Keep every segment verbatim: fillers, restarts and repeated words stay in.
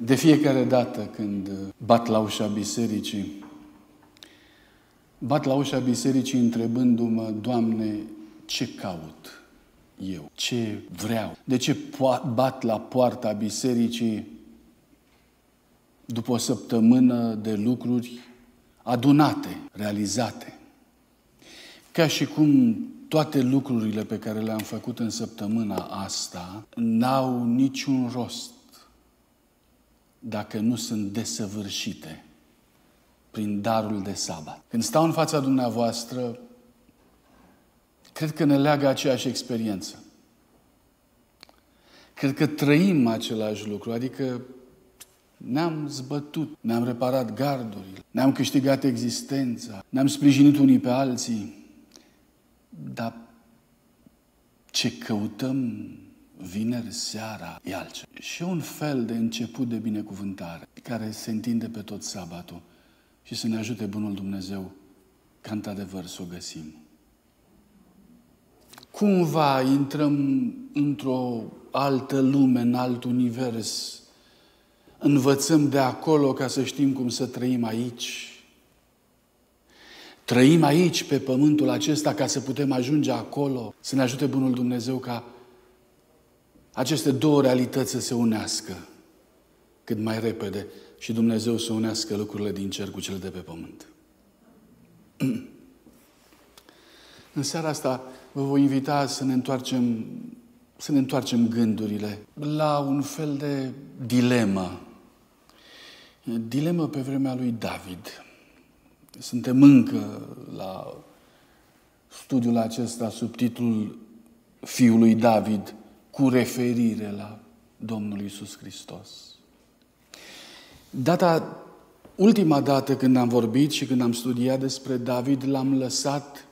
De fiecare dată când bat la ușa bisericii, bat la ușa bisericii întrebându-mă, Doamne, ce caut eu? Ce vreau? De ce bat la poarta bisericii după o săptămână de lucruri adunate, realizate? Ca și cum toate lucrurile pe care le-am făcut în săptămâna asta n-au niciun rost dacă nu sunt desăvârșite prin darul de sabat. Când stau în fața dumneavoastră, cred că ne leagă aceeași experiență. Cred că trăim același lucru, adică ne-am zbătut, ne-am reparat gardurile, ne-am câștigat existența, ne-am sprijinit unii pe alții, dar ce căutăm vineri seara e altceva. Și un fel de început de binecuvântare care se întinde pe tot sabatul și să ne ajute Bunul Dumnezeu ca într-adevăr să o găsim. Cumva intrăm într-o altă lume, în alt univers, învățăm de acolo ca să știm cum să trăim aici. Trăim aici, pe pământul acesta, ca să putem ajunge acolo, să ne ajute Bunul Dumnezeu ca aceste două realități să se unească cât mai repede și Dumnezeu să unească lucrurile din cer cu cele de pe pământ. În seara asta vă voi invita să ne întoarcem, să ne întoarcem gândurile la un fel de dilemă. Dilemă pe vremea lui David. Suntem încă la studiul acesta sub titlul Fiului David, cu referire la Domnul Iisus Hristos. Data, ultima dată când am vorbit și când am studiat despre David, l-am lăsat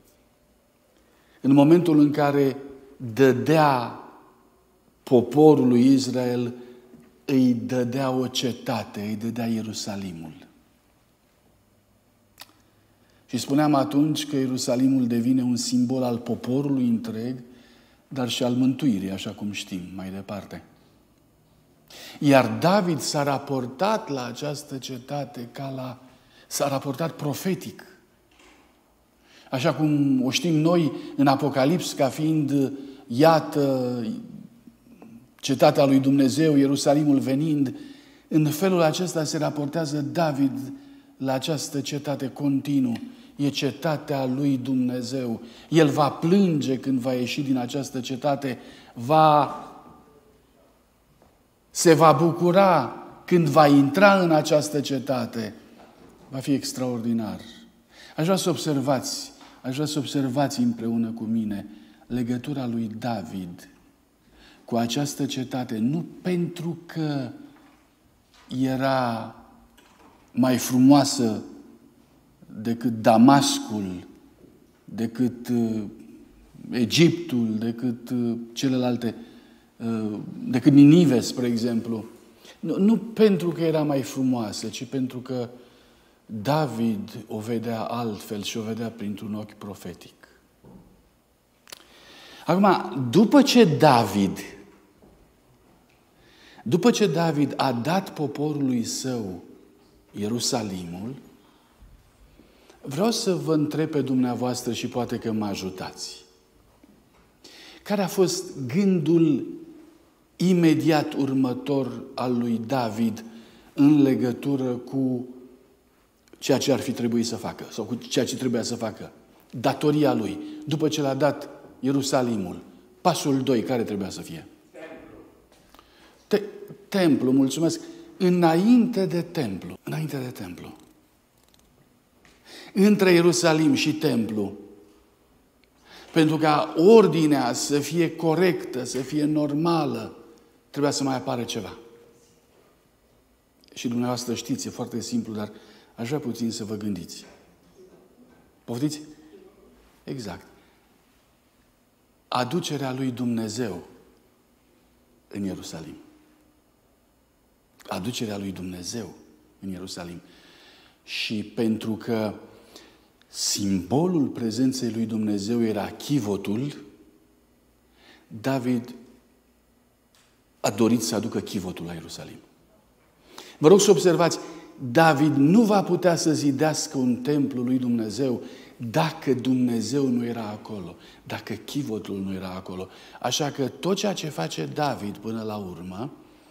în momentul în care dădea poporului Israel, îi dădea o cetate, îi dădea Ierusalimul. Și spuneam atunci că Ierusalimul devine un simbol al poporului întreg, dar și al mântuirii, așa cum știm mai departe. Iar David s-a raportat la această cetate ca la... s-a raportat profetic. Așa cum o știm noi în Apocalips ca fiind, iată, cetatea lui Dumnezeu, Ierusalimul venind, în felul acesta se raportează David la această cetate continuu. E cetatea lui Dumnezeu. El va plânge când va ieși din această cetate, va, se va bucura când va intra în această cetate. Va fi extraordinar. Aș vrea să observați, aș vrea să observați împreună cu mine legătura lui David cu această cetate, nu pentru că era mai frumoasă decât Damascul, decât uh, Egiptul, decât uh, celelalte, uh, decât Ninive, spre exemplu. Nu, nu pentru că era mai frumoasă, ci pentru că David o vedea altfel și o vedea printr-un ochi profetic. Acum, după ce David, după ce David a dat poporului său Ierusalimul, vreau să vă întreb pe dumneavoastră și poate că mă ajutați. Care a fost gândul imediat următor al lui David în legătură cu ceea ce ar fi trebuit să facă sau cu ceea ce trebuia să facă? Datoria lui, după ce l-a dat Ierusalimul. Pasul doi, care trebuia să fie? Te- templu, mulțumesc. Înainte de templu, înainte de templu. Între Ierusalim și templu, pentru ca ordinea să fie corectă, să fie normală, trebuia să mai apară ceva. Și dumneavoastră știți, e foarte simplu, dar aș vrea puțin să vă gândiți. Poftiți? Exact. Aducerea lui Dumnezeu în Ierusalim. Aducerea lui Dumnezeu în Ierusalim. Și pentru că simbolul prezenței lui Dumnezeu era chivotul, David a dorit să aducă chivotul la Ierusalim. Vă rog să observați, David nu va putea să zidească un templu lui Dumnezeu dacă Dumnezeu nu era acolo, dacă chivotul nu era acolo. Așa că tot ceea ce face David până la urmă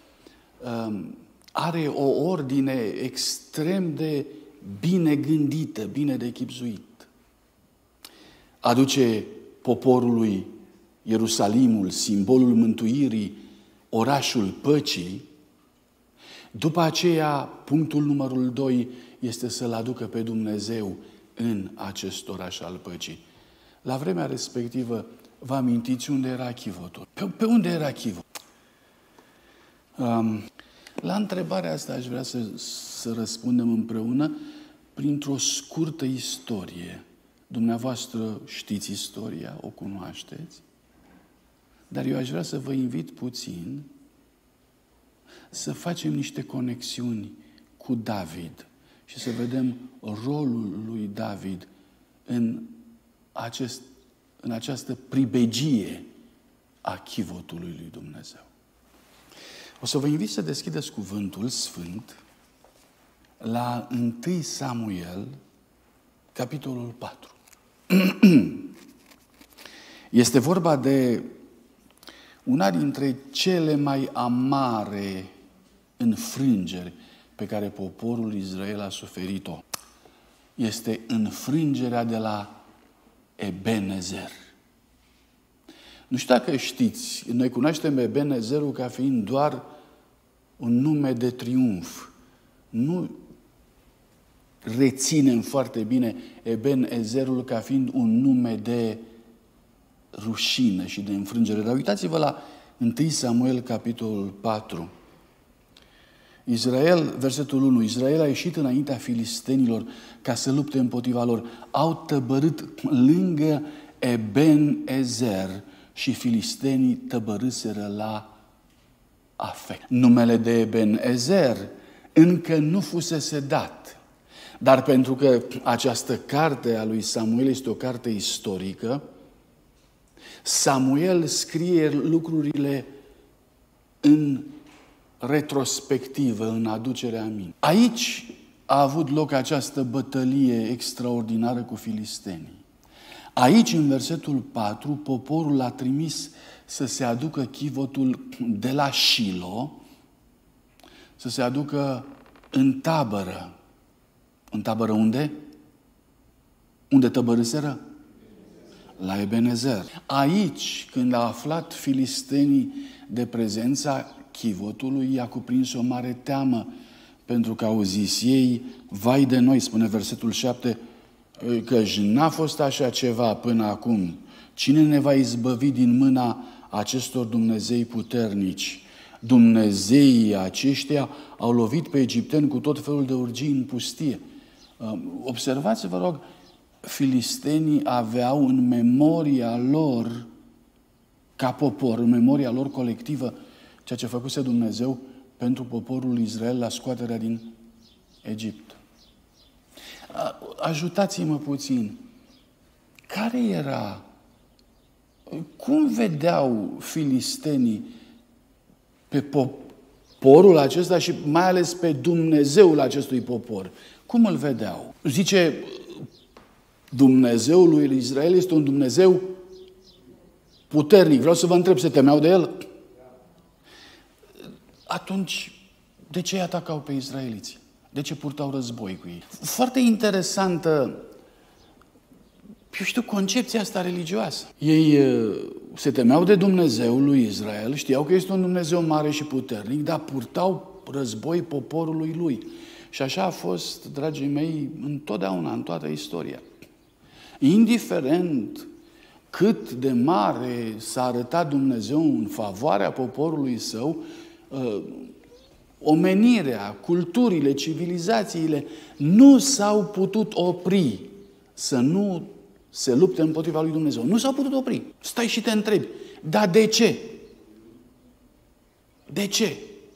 are o ordine extrem de bine gândită, bine de chibzuit. Aduce poporului Ierusalimul, simbolul mântuirii, orașul păcii. După aceea, punctul numărul doi este să-L aducă pe Dumnezeu în acest oraș al păcii. La vremea respectivă, vă amintiți unde era chivotul? Pe, pe unde era chivotul? Um, la întrebarea asta aș vrea să, să răspundem împreună printr-o scurtă istorie. Dumneavoastră știți istoria, o cunoașteți, dar eu aș vrea să vă invit puțin să facem niște conexiuni cu David și să vedem rolul lui David în, acest, în această pribegie a chivotului lui Dumnezeu. O să vă invit să deschideți cuvântul sfânt la întâi Samuel, capitolul patru. Este vorba de una dintre cele mai amare înfrângeri pe care poporul Israel a suferit-o. Este înfrângerea de la Ebenezer. Nu știu dacă știți, noi cunoaștem Ebenezerul ca fiind doar un nume de triumf. Nu reținem foarte bine Ebenezerul ca fiind un nume de rușine și de înfrângere. Dar uitați-vă la întâi Samuel, capitolul patru. Israel, versetul unu, Israel a ieșit înaintea filistenilor ca să lupte împotriva lor. Au tăbărât lângă Ebenezer și filistenii tăbărâseră la Afec. Numele de Ebenezer încă nu fusese dat. Dar pentru că această carte a lui Samuel este o carte istorică, Samuel scrie lucrurile în retrospectivă, în aducerea aminte. Aici a avut loc această bătălie extraordinară cu filistenii. Aici, în versetul patru, poporul a trimis să se aducă chivotul de la Shilo, să se aducă în tabără. În tabără unde? Unde tăbărâseră? La Ebenezer. Aici, când a aflat filistenii de prezența chivotului, i-a cuprins o mare teamă, pentru că au zis ei, vai de noi, spune versetul șapte, căci n-a fost așa ceva până acum. Cine ne va izbăvi din mâna acestor Dumnezei puternici? Dumnezeii aceștia au lovit pe egipteni cu tot felul de urgii în pustie. Observați, vă rog, filistenii aveau în memoria lor, ca popor, în memoria lor colectivă, ceea ce făcuse Dumnezeu pentru poporul Israel la scoaterea din Egipt. Ajutați-mă puțin. Care era, cum vedeau filistenii pe poporul acesta și mai ales pe Dumnezeul acestui popor? Cum îl vedeau? Zice, Dumnezeul lui Israel este un Dumnezeu puternic. Vreau să vă întreb, se temeau de el? Atunci, de ce îi atacau pe israeliți? De ce purtau război cu ei? Foarte interesantă, eu știu, concepția asta religioasă. Ei se temeau de Dumnezeul lui Israel, știau că este un Dumnezeu mare și puternic, dar purtau război poporului lui. Și așa a fost, dragii mei, întotdeauna, în toată istoria. Indiferent cât de mare s-a arătat Dumnezeu în favoarea poporului său, omenirea, culturile, civilizațiile nu s-au putut opri să nu se lupte împotriva lui Dumnezeu. Nu s-au putut opri. Stai și te întrebi, dar de ce? De ce?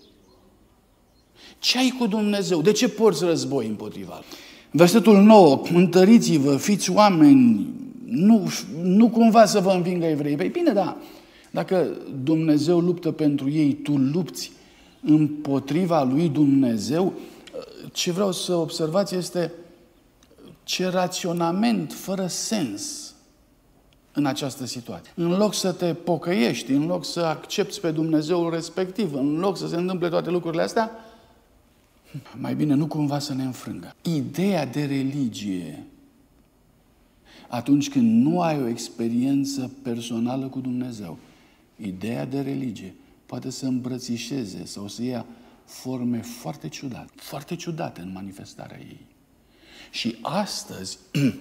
Ce ai cu Dumnezeu? De ce porți război împotriva lui? Versetul nouă, întăriți-vă, fiți oameni, nu, nu cumva să vă învingă evreii. Păi bine, da, dacă Dumnezeu luptă pentru ei, tu lupți împotriva lui Dumnezeu, ce vreau să observați este ce raționament fără sens în această situație. În loc să te pocăiești, în loc să accepți pe Dumnezeul respectiv, în loc să se întâmple toate lucrurile astea, mai bine nu cumva să ne înfrângă. Ideea de religie, atunci când nu ai o experiență personală cu Dumnezeu, ideea de religie poate să îmbrățișeze sau să ia forme foarte ciudate, foarte ciudate în manifestarea ei. Și astăzi,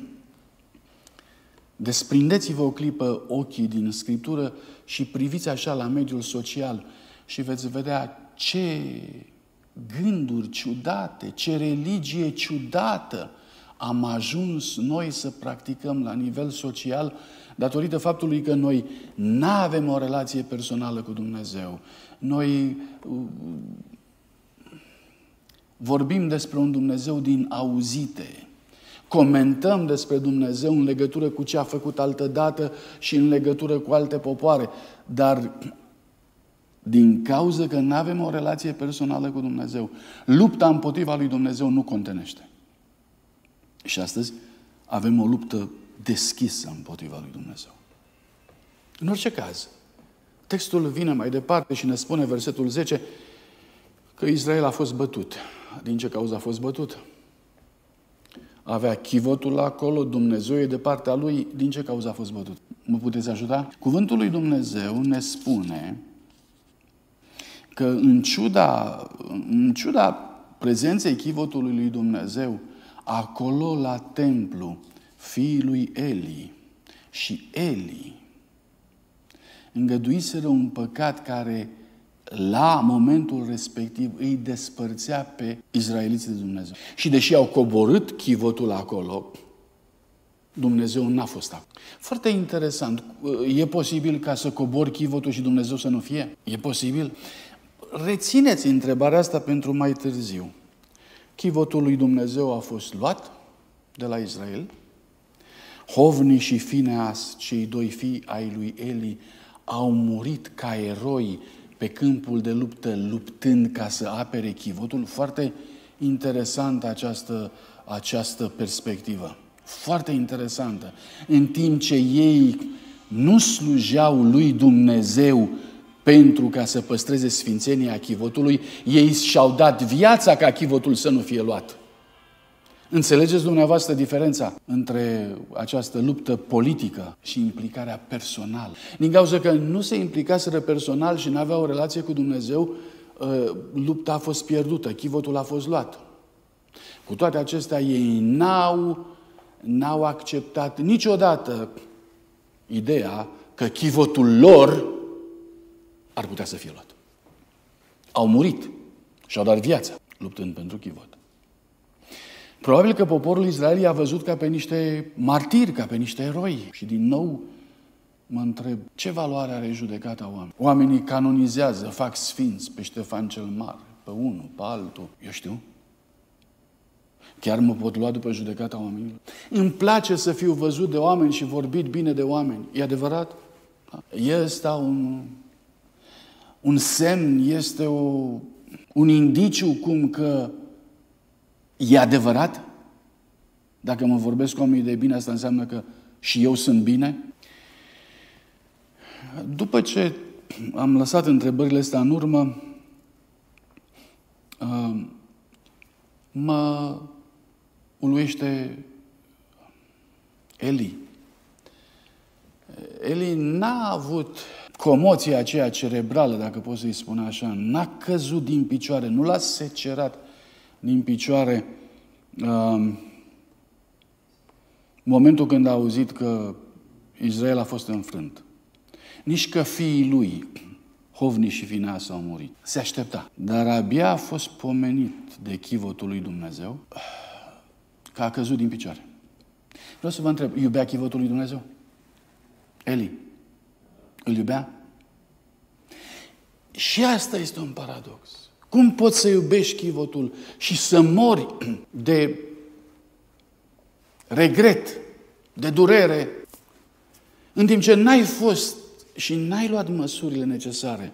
desprindeți-vă o clipă ochii din Scriptură și priviți așa la mediul social și veți vedea ce gânduri ciudate, ce religie ciudată am ajuns noi să practicăm la nivel social datorită faptului că noi nu avem o relație personală cu Dumnezeu. Noi vorbim despre un Dumnezeu din auzite. Comentăm despre Dumnezeu în legătură cu ce a făcut altădată și în legătură cu alte popoare. Dar din cauza că nu avem o relație personală cu Dumnezeu, lupta împotriva lui Dumnezeu nu contenește. Și astăzi avem o luptă deschisă împotriva lui Dumnezeu. În orice caz, textul vine mai departe și ne spune, versetul zece, că Israel a fost bătut. Din ce cauză a fost bătut? Avea chivotul acolo, Dumnezeu e de partea lui. Din ce cauză a fost bătut? Mă puteți ajuta? Cuvântul lui Dumnezeu ne spune că în ciuda, în ciuda prezenței chivotului lui Dumnezeu, acolo la templu, fiii lui Eli și Eli îngăduiseră un păcat care la momentul respectiv îi despărțea pe izraeliții de Dumnezeu. Și deși au coborât chivotul acolo, Dumnezeu n-a fost acolo. Foarte interesant. E posibil ca să cobori chivotul și Dumnezeu să nu fie? E posibil? Rețineți întrebarea asta pentru mai târziu. Chivotul lui Dumnezeu a fost luat de la Israel. Hofni și Fineas, cei doi fii ai lui Eli, au murit ca eroi pe câmpul de luptă, luptând ca să apere chivotul. Foarte interesantă această, această perspectivă. Foarte interesantă. În timp ce ei nu slujeau lui Dumnezeu pentru ca să păstreze sfințenia chivotului, ei și-au dat viața ca chivotul să nu fie luat. Înțelegeți dumneavoastră diferența între această luptă politică și implicarea personală? Din cauza că nu se implicaseră personal și nu aveau o relație cu Dumnezeu, lupta a fost pierdută, chivotul a fost luat. Cu toate acestea, ei n-au, n-au acceptat niciodată ideea că chivotul lor ar putea să fie luat. Au murit și-au dat viața luptând pentru chivot. Probabil că poporul Israel i-a văzut ca pe niște martiri, ca pe niște eroi. Și din nou mă întreb, ce valoare are judecata oamenilor? Oamenii canonizează, fac sfinți pe Ștefan cel Mare, pe unul, pe altul. Eu știu. Chiar mă pot lua după judecata oamenilor? Îmi place să fiu văzut de oameni și vorbit bine de oameni. E adevărat? E ăsta un, un semn, este o, un indiciu cum că e adevărat? Dacă mă vorbesc cu oamenii de bine, asta înseamnă că și eu sunt bine? După ce am lăsat întrebările astea în urmă, mă uluiește Eli. Eli n-a avut comoția aceea cerebrală, dacă pot să-i spun așa, n-a căzut din picioare, nu l-a secerat din picioare uh, momentul când a auzit că Israel a fost înfrânt. Nici că fiii lui, Hofni și Fineas, au murit. Se aștepta. Dar abia a fost pomenit de chivotul lui Dumnezeu că a căzut din picioare. Vreau să vă întreb, iubea chivotul lui Dumnezeu? Eli, îl iubea? Și asta este un paradox. Cum poți să iubești chivotul și să mori de regret, de durere, în timp ce n-ai fost și n-ai luat măsurile necesare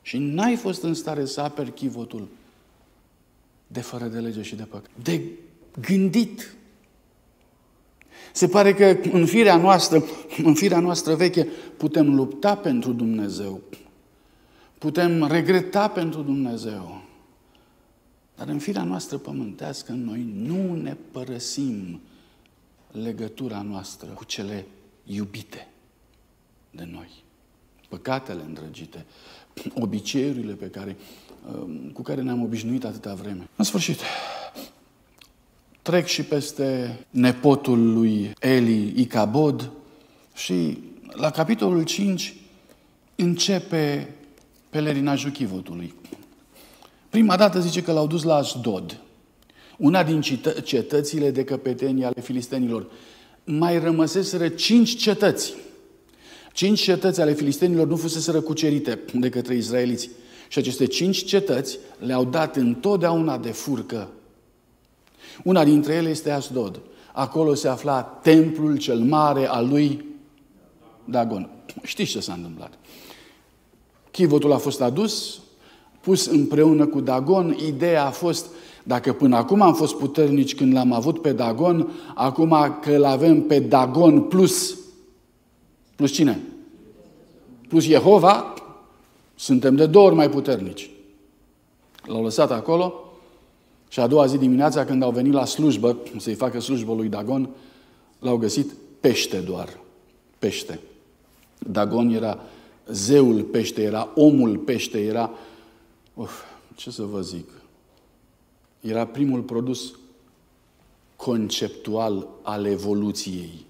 Și n-ai fost în stare să aperi chivotul de fără de lege și de păcat. De gândit. Se pare că în firea noastră, în firea noastră veche, putem lupta pentru Dumnezeu. Putem regreta pentru Dumnezeu. Dar în firea noastră pământească, noi nu ne părăsim legătura noastră cu cele iubite de noi. Păcatele îndrăgite, obiceiurile pe care, cu care ne-am obișnuit atâta vreme. În sfârșit, trec și peste nepotul lui Eli, Icabod, și la capitolul cinci începe pelerinajul chivotului. Prima dată zice că l-au dus la Asdod, una din cetățile de căpetenie ale filistenilor. Mai rămăseseră cinci cetăți. Cinci cetăți ale filistenilor nu fuseseră cucerite de către izraeliți. Și aceste cinci cetăți le-au dat întotdeauna de furcă. Una dintre ele este Asdod. Acolo se afla templul cel mare al lui Dagon. Știți ce s-a întâmplat? Chivotul a fost adus, pus împreună cu Dagon. Ideea a fost, dacă până acum am fost puternici când l-am avut pe Dagon, acum că îl avem pe Dagon plus, plus cine? Plus Jehova, suntem de două ori mai puternici. L-au lăsat acolo și a doua zi dimineața, când au venit la slujbă, să-i facă slujbă lui Dagon, l-au găsit pește doar. Pește. Dagon era zeul pește, era omul pește, era... Uf, ce să vă zic? Era primul produs conceptual al evoluției.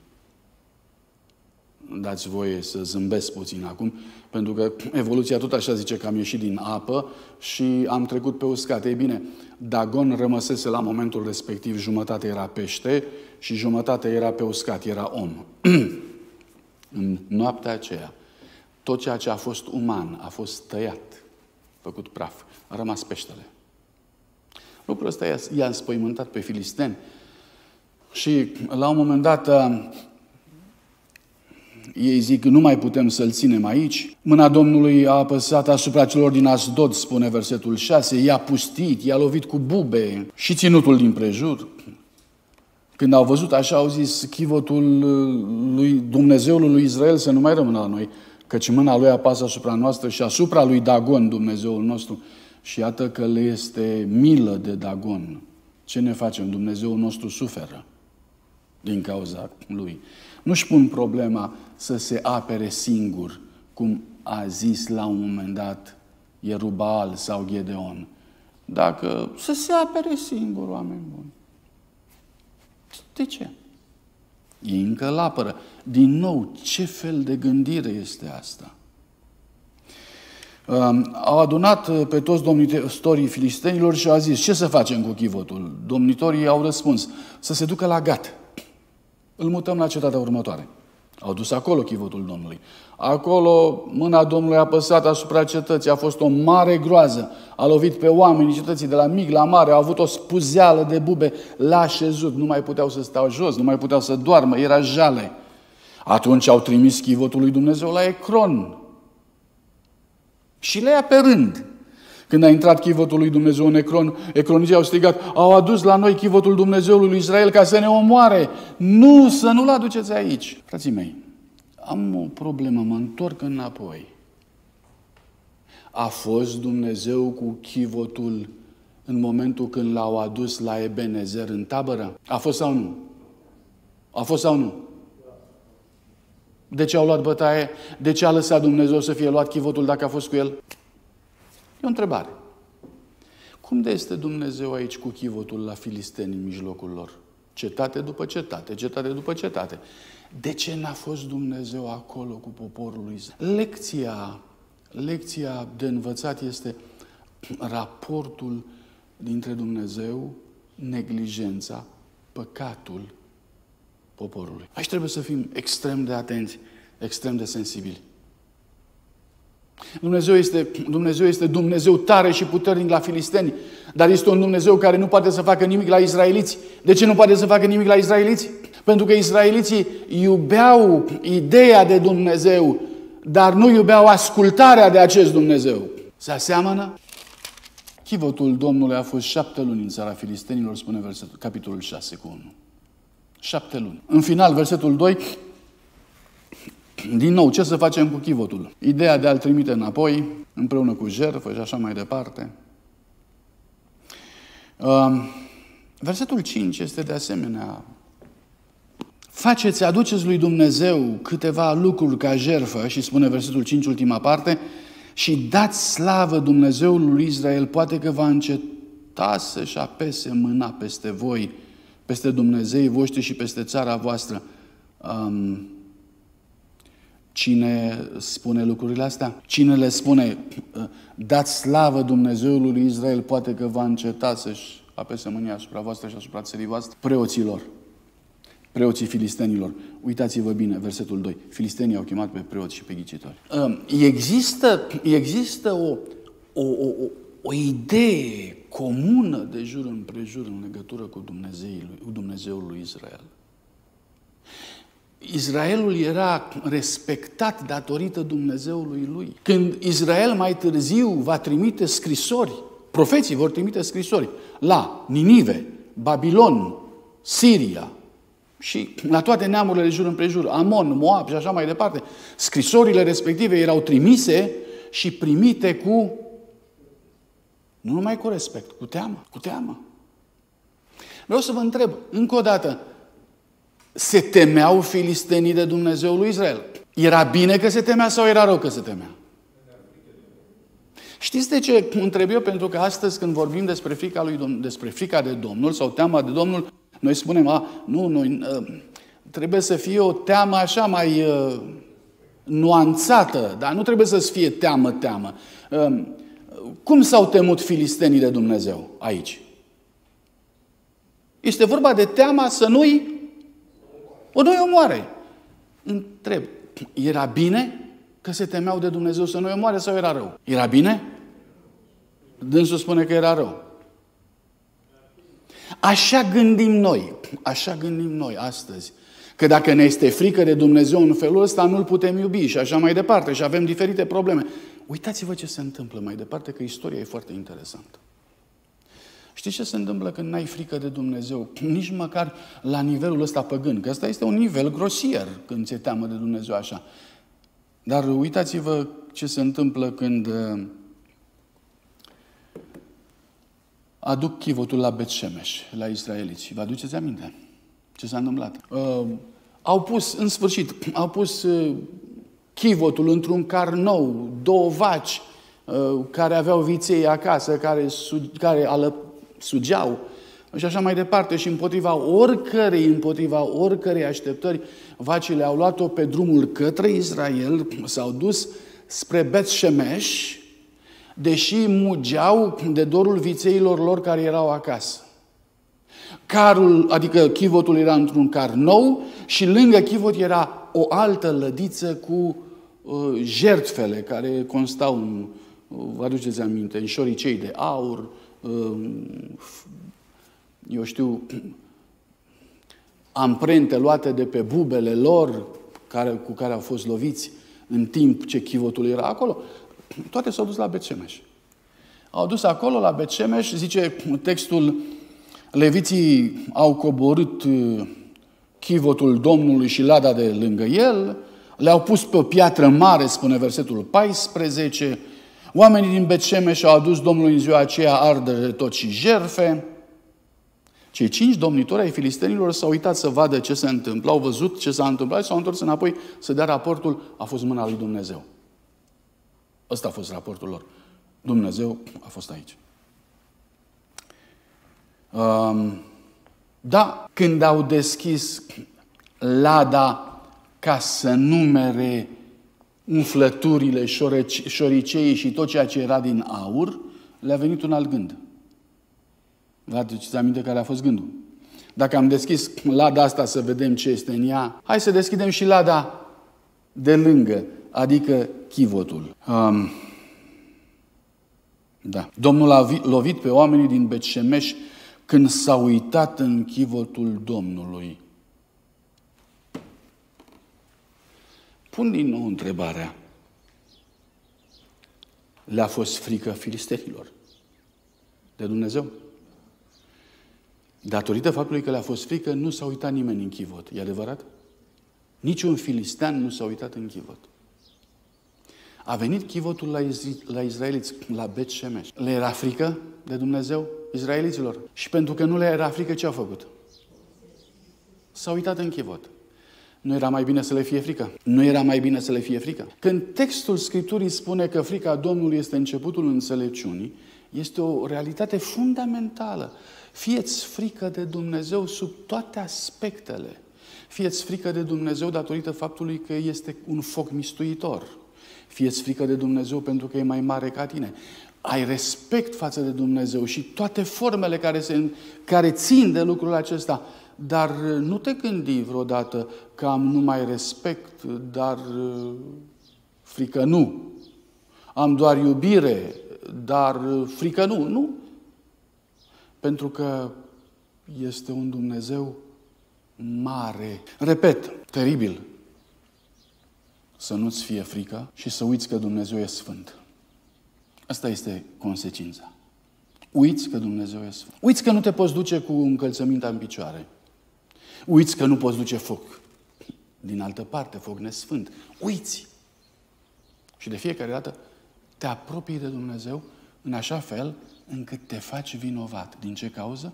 Dați voie să zâmbesc puțin acum, pentru că evoluția tot așa zice că am ieșit din apă și am trecut pe uscat. Ei bine, Dagon rămăsese la momentul respectiv, jumătate era pește și jumătate era pe uscat, era om. În noaptea aceea, tot ceea ce a fost uman a fost tăiat, făcut praf, a rămas peștele. Lucrul ăsta i-a înspăimântat pe filisteni și la un moment dat ei zic, nu mai putem să-l ținem aici. Mâna Domnului a apăsat asupra celor din Asdod, spune versetul șase, i-a pustit, i-a lovit cu bube și ținutul din prejur. Când au văzut așa, au zis, chivotul lui Dumnezeului lui Israel să nu mai rămână la noi, căci mâna lui apasă asupra noastră și asupra lui Dagon, Dumnezeul nostru. Și iată că le este milă de Dagon. Ce ne facem? Dumnezeul nostru suferă din cauza lui. Nu-și pun problema să se apere singur, cum a zis la un moment dat Ierubal sau Gedeon. Dacă să se apere singur, oameni buni. De ce? Ei încă îl apără. Din nou, ce fel de gândire este asta? Au adunat pe toți domnitorii filistenilor și au zis, ce să facem cu chivotul? Domnitorii au răspuns, să se ducă la Gat. Îl mutăm la cetatea următoare. Au dus acolo chivotul Domnului. Acolo mâna Domnului a apăsat asupra cetății. A fost o mare groază. A lovit pe oamenii cetății de la mic la mare. Au avut o spuzeală de bube. L-a așezut. Nu mai puteau să stau jos. Nu mai puteau să doarmă. Era jale. Atunci au trimis chivotul lui Dumnezeu la Ecron. Și le ia pe rând. Când a intrat chivotul lui Dumnezeu în Ecron, ecronizii au strigat, au adus la noi chivotul Dumnezeului lui Israel ca să ne omoare. Nu, să nu-l aduceți aici. Frații mei, am o problemă, mă întorc înapoi. A fost Dumnezeu cu chivotul în momentul când l-au adus la Ebenezer în tabără? A fost sau nu? A fost sau nu? De ce au luat bătaie? De ce a lăsat Dumnezeu să fie luat chivotul dacă a fost cu el? E o întrebare. Cum de este Dumnezeu aici cu chivotul la filisteni în mijlocul lor? Cetate după cetate, cetate după cetate. De ce n-a fost Dumnezeu acolo cu poporul lui Israel? Lecția, lecția de învățat este raportul dintre Dumnezeu, neglijența, păcatul poporului. Aici trebuie să fim extrem de atenți, extrem de sensibili. Dumnezeu este, Dumnezeu este Dumnezeu tare și puternic la filisteni, dar este un Dumnezeu care nu poate să facă nimic la izraeliți. De ce nu poate să facă nimic la izraeliți? Pentru că izraeliții iubeau ideea de Dumnezeu, dar nu iubeau ascultarea de acest Dumnezeu. Se aseamănă? Chivotul Domnului a fost șapte luni în țara filistenilor, spune versetul, capitolul șase cu unu. Șapte luni. În final, versetul doi, din nou, ce să facem cu chivotul? Ideea de a-l trimite înapoi, împreună cu jertfă și așa mai departe. Versetul cinci este de asemenea: faceți, aduceți lui Dumnezeu câteva lucruri ca jertfă, și spune versetul cinci, ultima parte, și dați slavă Dumnezeului lui Israel, poate că va înceta să-și apese mâna peste voi, peste Dumnezeii voștri și peste țara voastră. Um, cine spune lucrurile astea? Cine le spune, dați slavă Dumnezeului lui Israel, poate că va înceta să-și apese mânia asupra voastră și asupra țării voastre? Preoților. Preoții filistenilor. Uitați-vă bine, versetul doi. Filistenii au chemat pe preoți și pe ghicitori. Există, există o, o, o, o idee comună de jur împrejur în legătură cu Dumnezeul, Dumnezeul lui Israel. Israelul era respectat datorită Dumnezeului lui. Când Israel mai târziu va trimite scrisori, profeții vor trimite scrisori la Ninive, Babilon, Siria și la toate neamurile de jur împrejur, Amon, Moab și așa mai departe, scrisorile respective erau trimise și primite cu, nu numai cu respect, cu teamă, cu teamă. Vreau să vă întreb, încă o dată, se temeau filistenii de Dumnezeul lui Israel? Era bine că se temea sau era rău că se temea? Știți de ce întreb eu? Pentru că astăzi când vorbim despre frica, lui Domn- despre frica de Domnul sau teama de Domnul, noi spunem, a, nu, noi, trebuie să fie o teamă așa mai uh, nuanțată, dar nu trebuie să fie teamă-teamă. Uh, cum s-au temut filistenii de Dumnezeu aici? Este vorba de teama să nu-i o nu-i omoare. Întreb, era bine că se temeau de Dumnezeu să nu-i omoare sau era rău? Era bine? Dânsul spune că era rău. Așa gândim noi, așa gândim noi astăzi, că dacă ne este frică de Dumnezeu în felul ăsta, nu-L putem iubi și așa mai departe și avem diferite probleme. Uitați-vă ce se întâmplă mai departe, că istoria e foarte interesantă. Știți ce se întâmplă când n-ai frică de Dumnezeu? Nici măcar la nivelul ăsta păgân, că ăsta este un nivel grosier când ți-e teamă de Dumnezeu așa. Dar uitați-vă ce se întâmplă când aduc chivotul la Bet-Shemesh, la israeliți. Vă aduceți aminte ce s-a întâmplat? Uh, au pus, în sfârșit, au pus uh, chivotul într-un car nou, două vaci uh, care aveau viței acasă, care, su- care ală, sugeau și așa mai departe. Și împotriva oricărei, împotriva oricărei așteptări, vacile au luat-o pe drumul către Israel, s-au dus spre Bet-Shemesh, deși mugeau de dorul vițeilor lor care erau acasă. Carul, adică chivotul era într-un car nou și lângă chivot era o altă lădiță cu uh, jertfele care constau în, uh, vă aduceți aminte, în șoricei de aur, uh, eu știu, amprente luate de pe bubele lor care, cu care au fost loviți în timp ce chivotul era acolo. Toate s-au dus la Bet-Shemesh. Au dus acolo la Bet-Shemesh, zice textul, leviții au coborât chivotul Domnului și lada de lângă el, le-au pus pe o piatră mare, spune versetul paisprezece, oamenii din Bet-Shemesh au adus Domnului în ziua aceea ardere tot și jerfe. Cei cinci domnitori ai filistenilor s-au uitat să vadă ce se întâmplă, au văzut ce s-a întâmplat și s-au întors înapoi să dea raportul, a fost mâna lui Dumnezeu. Ăsta a fost raportul lor. Dumnezeu a fost aici. Um, da, când au deschis lada ca să numere umflăturile, șoriceii și tot ceea ce era din aur, le-a venit un alt gând. Vă aduceți aminte care a fost gândul? Dacă am deschis lada asta să vedem ce este în ea, hai să deschidem și lada de lângă, adică chivotul. Um, da. Domnul a lovit pe oamenii din Bet-Shemesh când s-au uitat în chivotul Domnului. Pun din nou întrebarea. Le-a fost frică filistenilor de Dumnezeu. Datorită faptului că le-a fost frică, nu s-a uitat nimeni în chivot. E adevărat? Niciun filistean nu s-a uitat în chivot. A venit chivotul la, Iz- la izraeliți, la Bet-Shemesh. Le era frică de Dumnezeu izraeliților. Și pentru că nu le era frică, ce au făcut? S-au uitat în chivot. Nu era mai bine să le fie frică? Nu era mai bine să le fie frică? Când textul Scripturii spune că frica Domnului este începutul înțelepciunii, este o realitate fundamentală. Fieți frică de Dumnezeu sub toate aspectele. Fieți frică de Dumnezeu datorită faptului că este un foc mistuitor. Fieți frică de Dumnezeu pentru că e mai mare ca tine. Ai respect față de Dumnezeu și toate formele care, se, care țin de lucrul acesta. Dar nu te gândi vreodată că am numai respect, dar frică nu. Am doar iubire, dar frică nu. Nu. Pentru că este un Dumnezeu mare. Repet, teribil să nu-ți fie frică și să uiți că Dumnezeu e sfânt. Asta este consecința. Uiți că Dumnezeu e sfânt. Uiți că nu te poți duce cu încălțămintea în picioare. Uiți că nu poți duce foc. Din altă parte, foc nesfânt. Uiți. Și de fiecare dată te apropii de Dumnezeu în așa fel încât te faci vinovat. Din ce cauză?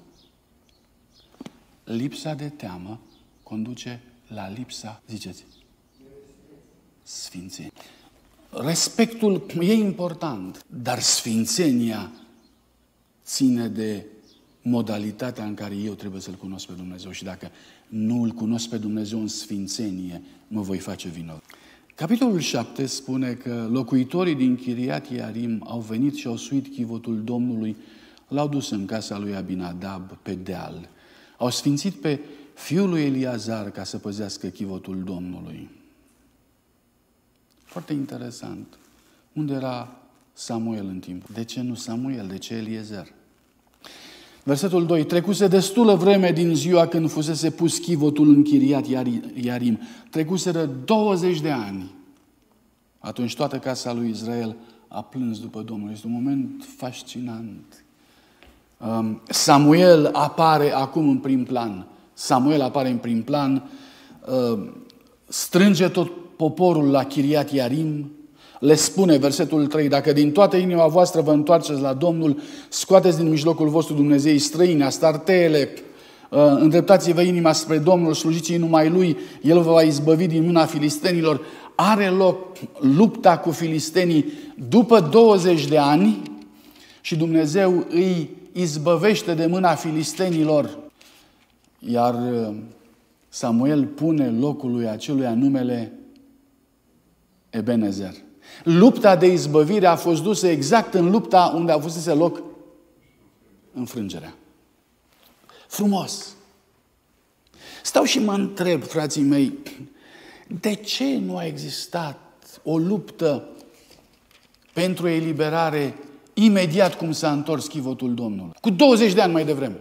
Lipsa de teamă conduce la lipsa, ziceți, sfințenie. Respectul e important, dar sfințenia ține de modalitatea în care eu trebuie să-L cunosc pe Dumnezeu. Și dacă nu îl cunosc pe Dumnezeu în sfințenie, mă voi face vinovat. Capitolul șapte spune că locuitorii din Chiriat Iarim au venit și au suit chivotul Domnului, l-au dus în casa lui Abinadab pe deal. Au sfințit pe fiul lui Eliazar ca să păzească chivotul Domnului. Foarte interesant. Unde era Samuel în timp? De ce nu Samuel? De ce Eliezer? Versetul doi. Trecuse destulă vreme din ziua când fusese pus chivotul în Chiriat Iarim. Trecuseră douăzeci de ani. Atunci toată casa lui Israel a plâns după Domnul. Este un moment fascinant. Samuel apare acum în prim plan. Samuel apare în prim plan, strânge tot poporul la Chiriat Iarim, le spune, versetul trei, dacă din toată inima voastră vă întoarceți la Domnul, scoateți din mijlocul vostru Dumnezei străini, astarteele, îndreptați-vă inima spre Domnul, slujiți-i numai Lui, El vă va izbăvi din mâna filistenilor. Are loc lupta cu filistenii după douăzeci de ani și Dumnezeu îi izbăvește de mâna filistenilor. Iar Samuel pune locului acelui numele Ebenezer. Lupta de izbăvire a fost dusă exact în lupta unde a avusese loc înfrângerea. Frumos! Stau și mă întreb, frații mei, de ce nu a existat o luptă pentru eliberare imediat cum s-a întors chivotul Domnului? Cu douăzeci de ani mai devreme.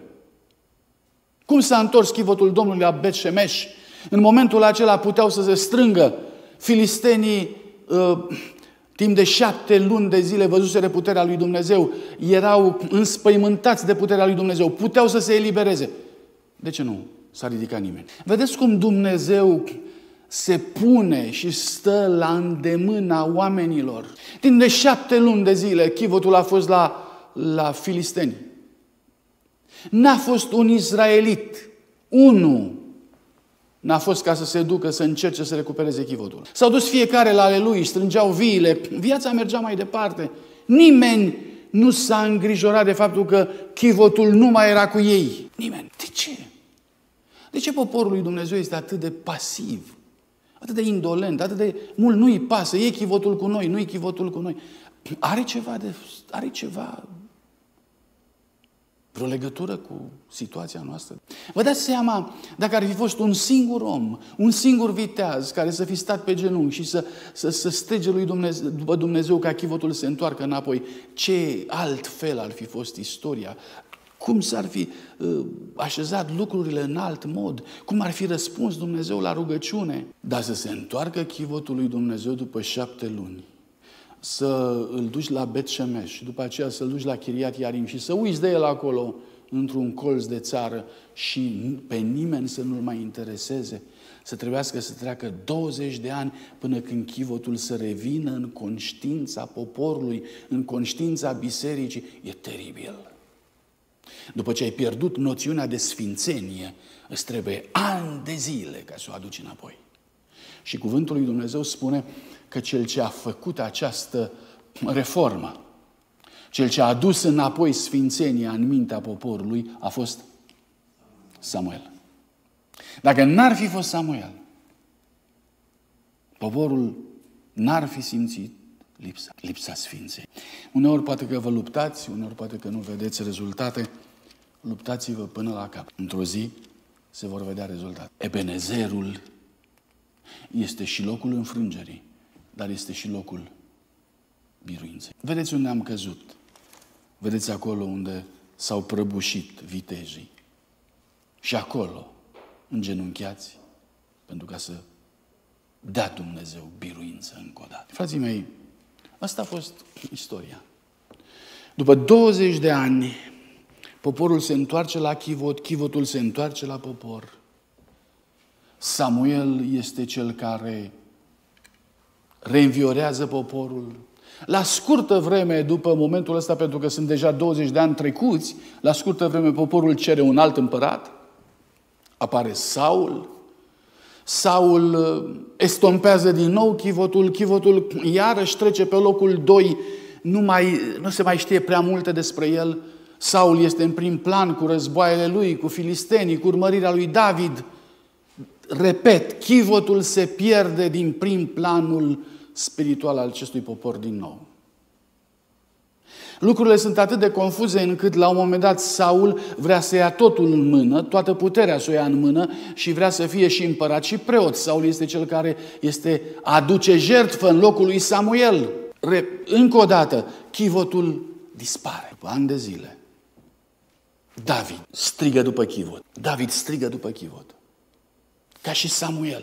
Cum s-a întors chivotul Domnului la Bet-Shemesh? În momentul acela puteau să se strângă filistenii, uh, timp de șapte luni de zile văzuseră puterea lui Dumnezeu, erau înspăimântați de puterea lui Dumnezeu, puteau să se elibereze. De ce nu s-a ridicat nimeni? Vedeți cum Dumnezeu se pune și stă la îndemâna oamenilor. Timp de șapte luni de zile chivotul a fost la, la filisteni. N-a fost un izraelit, unul n-a fost ca să se ducă, să încerce să recupereze chivotul. S-au dus fiecare la ale lui, își strângeau viile, viața mergea mai departe. Nimeni nu s-a îngrijorat de faptul că chivotul nu mai era cu ei. Nimeni. De ce? De ce poporul lui Dumnezeu este atât de pasiv? Atât de indolent, atât de mult nu-i pasă, e chivotul cu noi, nu-i chivotul cu noi. Are ceva de... are ceva... vreo legătură cu situația noastră? Vă dați seama, dacă ar fi fost un singur om, un singur viteaz care să fi stat pe genunchi și să, să, să strige lui Dumnezeu, după Dumnezeu ca chivotul să se întoarcă înapoi, ce altfel ar fi fost istoria? Cum s-ar fi uh, așezat lucrurile în alt mod? Cum ar fi răspuns Dumnezeu la rugăciune? Dar să se întoarcă chivotul lui Dumnezeu după șapte luni. să îl duci la Bet-Shemesh și după aceea să-l duci la Chiriat Iarim și să uiți de el acolo într-un colț de țară și pe nimeni să nu-l mai intereseze, să trebuiască să treacă douăzeci de ani până când chivotul să revină în conștiința poporului, în conștiința bisericii, e teribil. După ce ai pierdut noțiunea de sfințenie, îți trebuie ani de zile ca să o aduci înapoi. Și cuvântul lui Dumnezeu spune că cel ce a făcut această reformă, cel ce a adus înapoi sfințenia în mintea poporului, a fost Samuel. Dacă n-ar fi fost Samuel, poporul n-ar fi simțit lipsa, lipsa sfinței. Uneori poate că vă luptați, uneori poate că nu vedeți rezultate, luptați-vă până la cap. Într-o zi se vor vedea rezultate. Ebenezerul este și locul înfrângerii, dar este și locul biruinței. Vedeți unde am căzut. Vedeți acolo unde s-au prăbușit vitejii. Și acolo, îngenunchiați, pentru ca să dea Dumnezeu biruință încă o dată. Frații mei, asta a fost istoria. După douăzeci de ani, poporul se întoarce la chivot, chivotul se întoarce la popor. Samuel este cel care reînviorează poporul. La scurtă vreme, după momentul ăsta, pentru că sunt deja douăzeci de ani trecuți, la scurtă vreme poporul cere un alt împărat. Apare Saul. Saul estompează din nou chivotul. Chivotul iarăși trece pe locul doi. Nu, mai, nu se mai știe prea multe despre el. Saul este în prim plan cu războaiele lui, cu filistenii, cu urmărirea lui David. Repet, chivotul se pierde din prim planul spiritual al acestui popor din nou. Lucrurile sunt atât de confuze încât la un moment dat Saul vrea să ia totul în mână, toată puterea să o ia în mână și vrea să fie și împărat și preot. Saul este cel care este, aduce jertfă în locul lui Samuel. Încă o dată, chivotul dispare. După ani de zile, David strigă după chivot. David strigă după chivot. Ca și Samuel.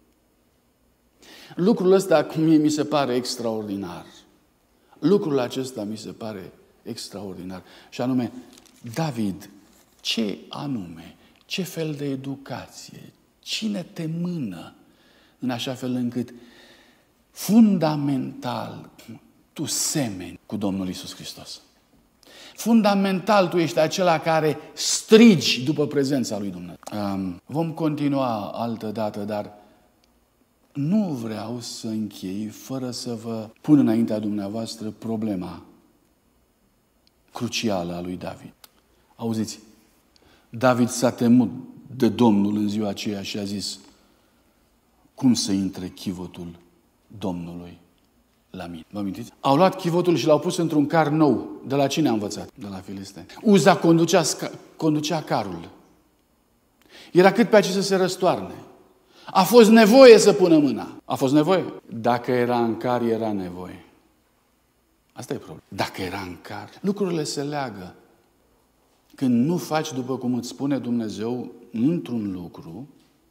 Lucrul ăsta mie mi se pare extraordinar. Lucrul acesta mi se pare extraordinar. Și anume, David, ce anume, ce fel de educație, cine te mână în așa fel încât fundamental tu semeni cu Domnul Iisus Hristos. Fundamental tu ești acela care strigi după prezența lui Dumnezeu. Um, vom continua altă dată, dar nu vreau să închei fără să vă pun înaintea dumneavoastră problema crucială a lui David. Auziți, David s-a temut de Domnul în ziua aceea și a zis: cum să intre chivotul Domnului la mine? Vă amintiți? Au luat chivotul și l-au pus într-un car nou. De la cine a învățat? De la filisteni. Uza conducea, conducea carul. Era cât pe aici să se răstoarne. A fost nevoie să pună mâna. A fost nevoie. Dacă era în car, era nevoie. Asta e problema. Dacă era în car, lucrurile se leagă. Când nu faci după cum îți spune Dumnezeu într-un lucru,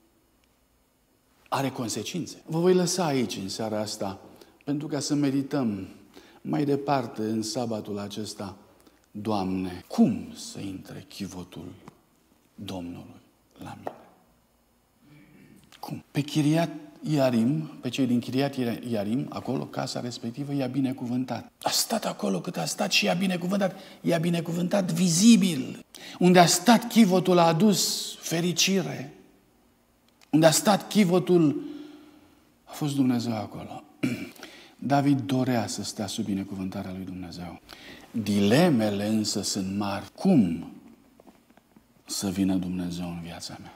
are consecințe. Vă voi lăsa aici în seara asta pentru ca să medităm mai departe în sabatul acesta. Doamne, cum să intre chivotul Domnului la mine? Cum? Pe Chiriat Iarim, pe cei din Chiriat Iarim, acolo, casa respectivă, i-a binecuvântat. A stat acolo cât a stat și i-a binecuvântat. I-a binecuvântat vizibil. Unde a stat chivotul a adus fericire. Unde a stat chivotul a fost Dumnezeu acolo. David dorea să stea sub binecuvântarea lui Dumnezeu. Dilemele însă sunt mari. Cum să vină Dumnezeu în viața mea?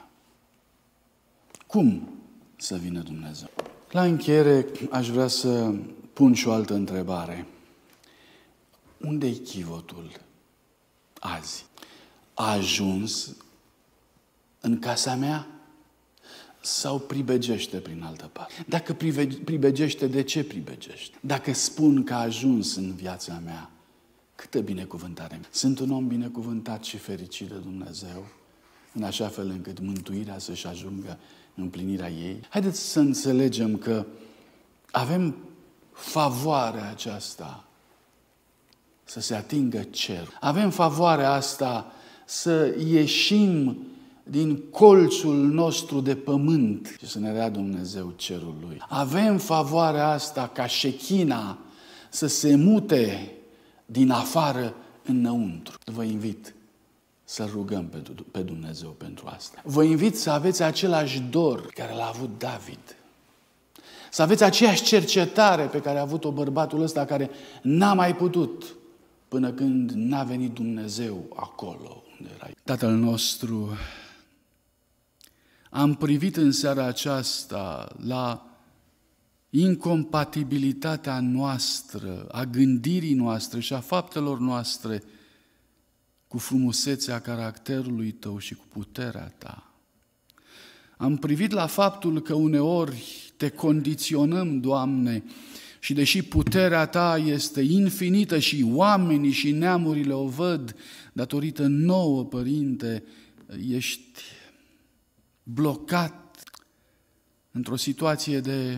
Cum să vină Dumnezeu? La încheiere aș vrea să pun și o altă întrebare. Unde e chivotul azi? A ajuns în casa mea sau pribegește prin altă parte? Dacă pribegește, de ce pribegește? Dacă spun că a ajuns în viața mea, câtă binecuvântare! Sunt un om binecuvântat și fericit de Dumnezeu, în așa fel încât mântuirea să-și ajungă împlinirea ei. Haideți să înțelegem că avem favoarea aceasta să se atingă cerul. Avem favoarea asta să ieșim din colțul nostru de pământ și să ne dea Dumnezeu cerul Lui. Avem favoarea asta ca șechina să se mute din afară înăuntru. Vă invit să rugăm pe Dumnezeu pentru asta. Vă invit să aveți același dor care l-a avut David. Să aveți aceeași cercetare pe care a avut-o bărbatul ăsta care n-a mai putut până când n-a venit Dumnezeu acolo unde erai. Tatăl nostru, am privit în seara aceasta la incompatibilitatea noastră, a gândirii noastre și a faptelor noastre cu frumusețea caracterului Tău și cu puterea Ta. Am privit la faptul că uneori Te condiționăm, Doamne, și deși puterea Ta este infinită și oamenii și neamurile o văd, datorită nouă, Părinte, ești blocat într-o situație de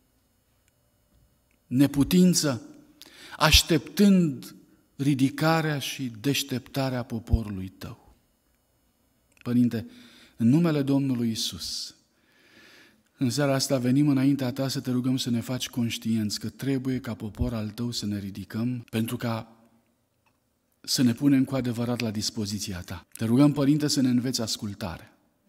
neputință, așteptând ridicarea și deșteptarea poporului Tău. Părinte, în numele Domnului Iisus, în seara asta venim înaintea Ta să Te rugăm să ne faci conștienți că trebuie ca popor al Tău să ne ridicăm pentru ca să ne punem cu adevărat la dispoziția Ta. Te rugăm, Părinte, să ne înveți ascultare,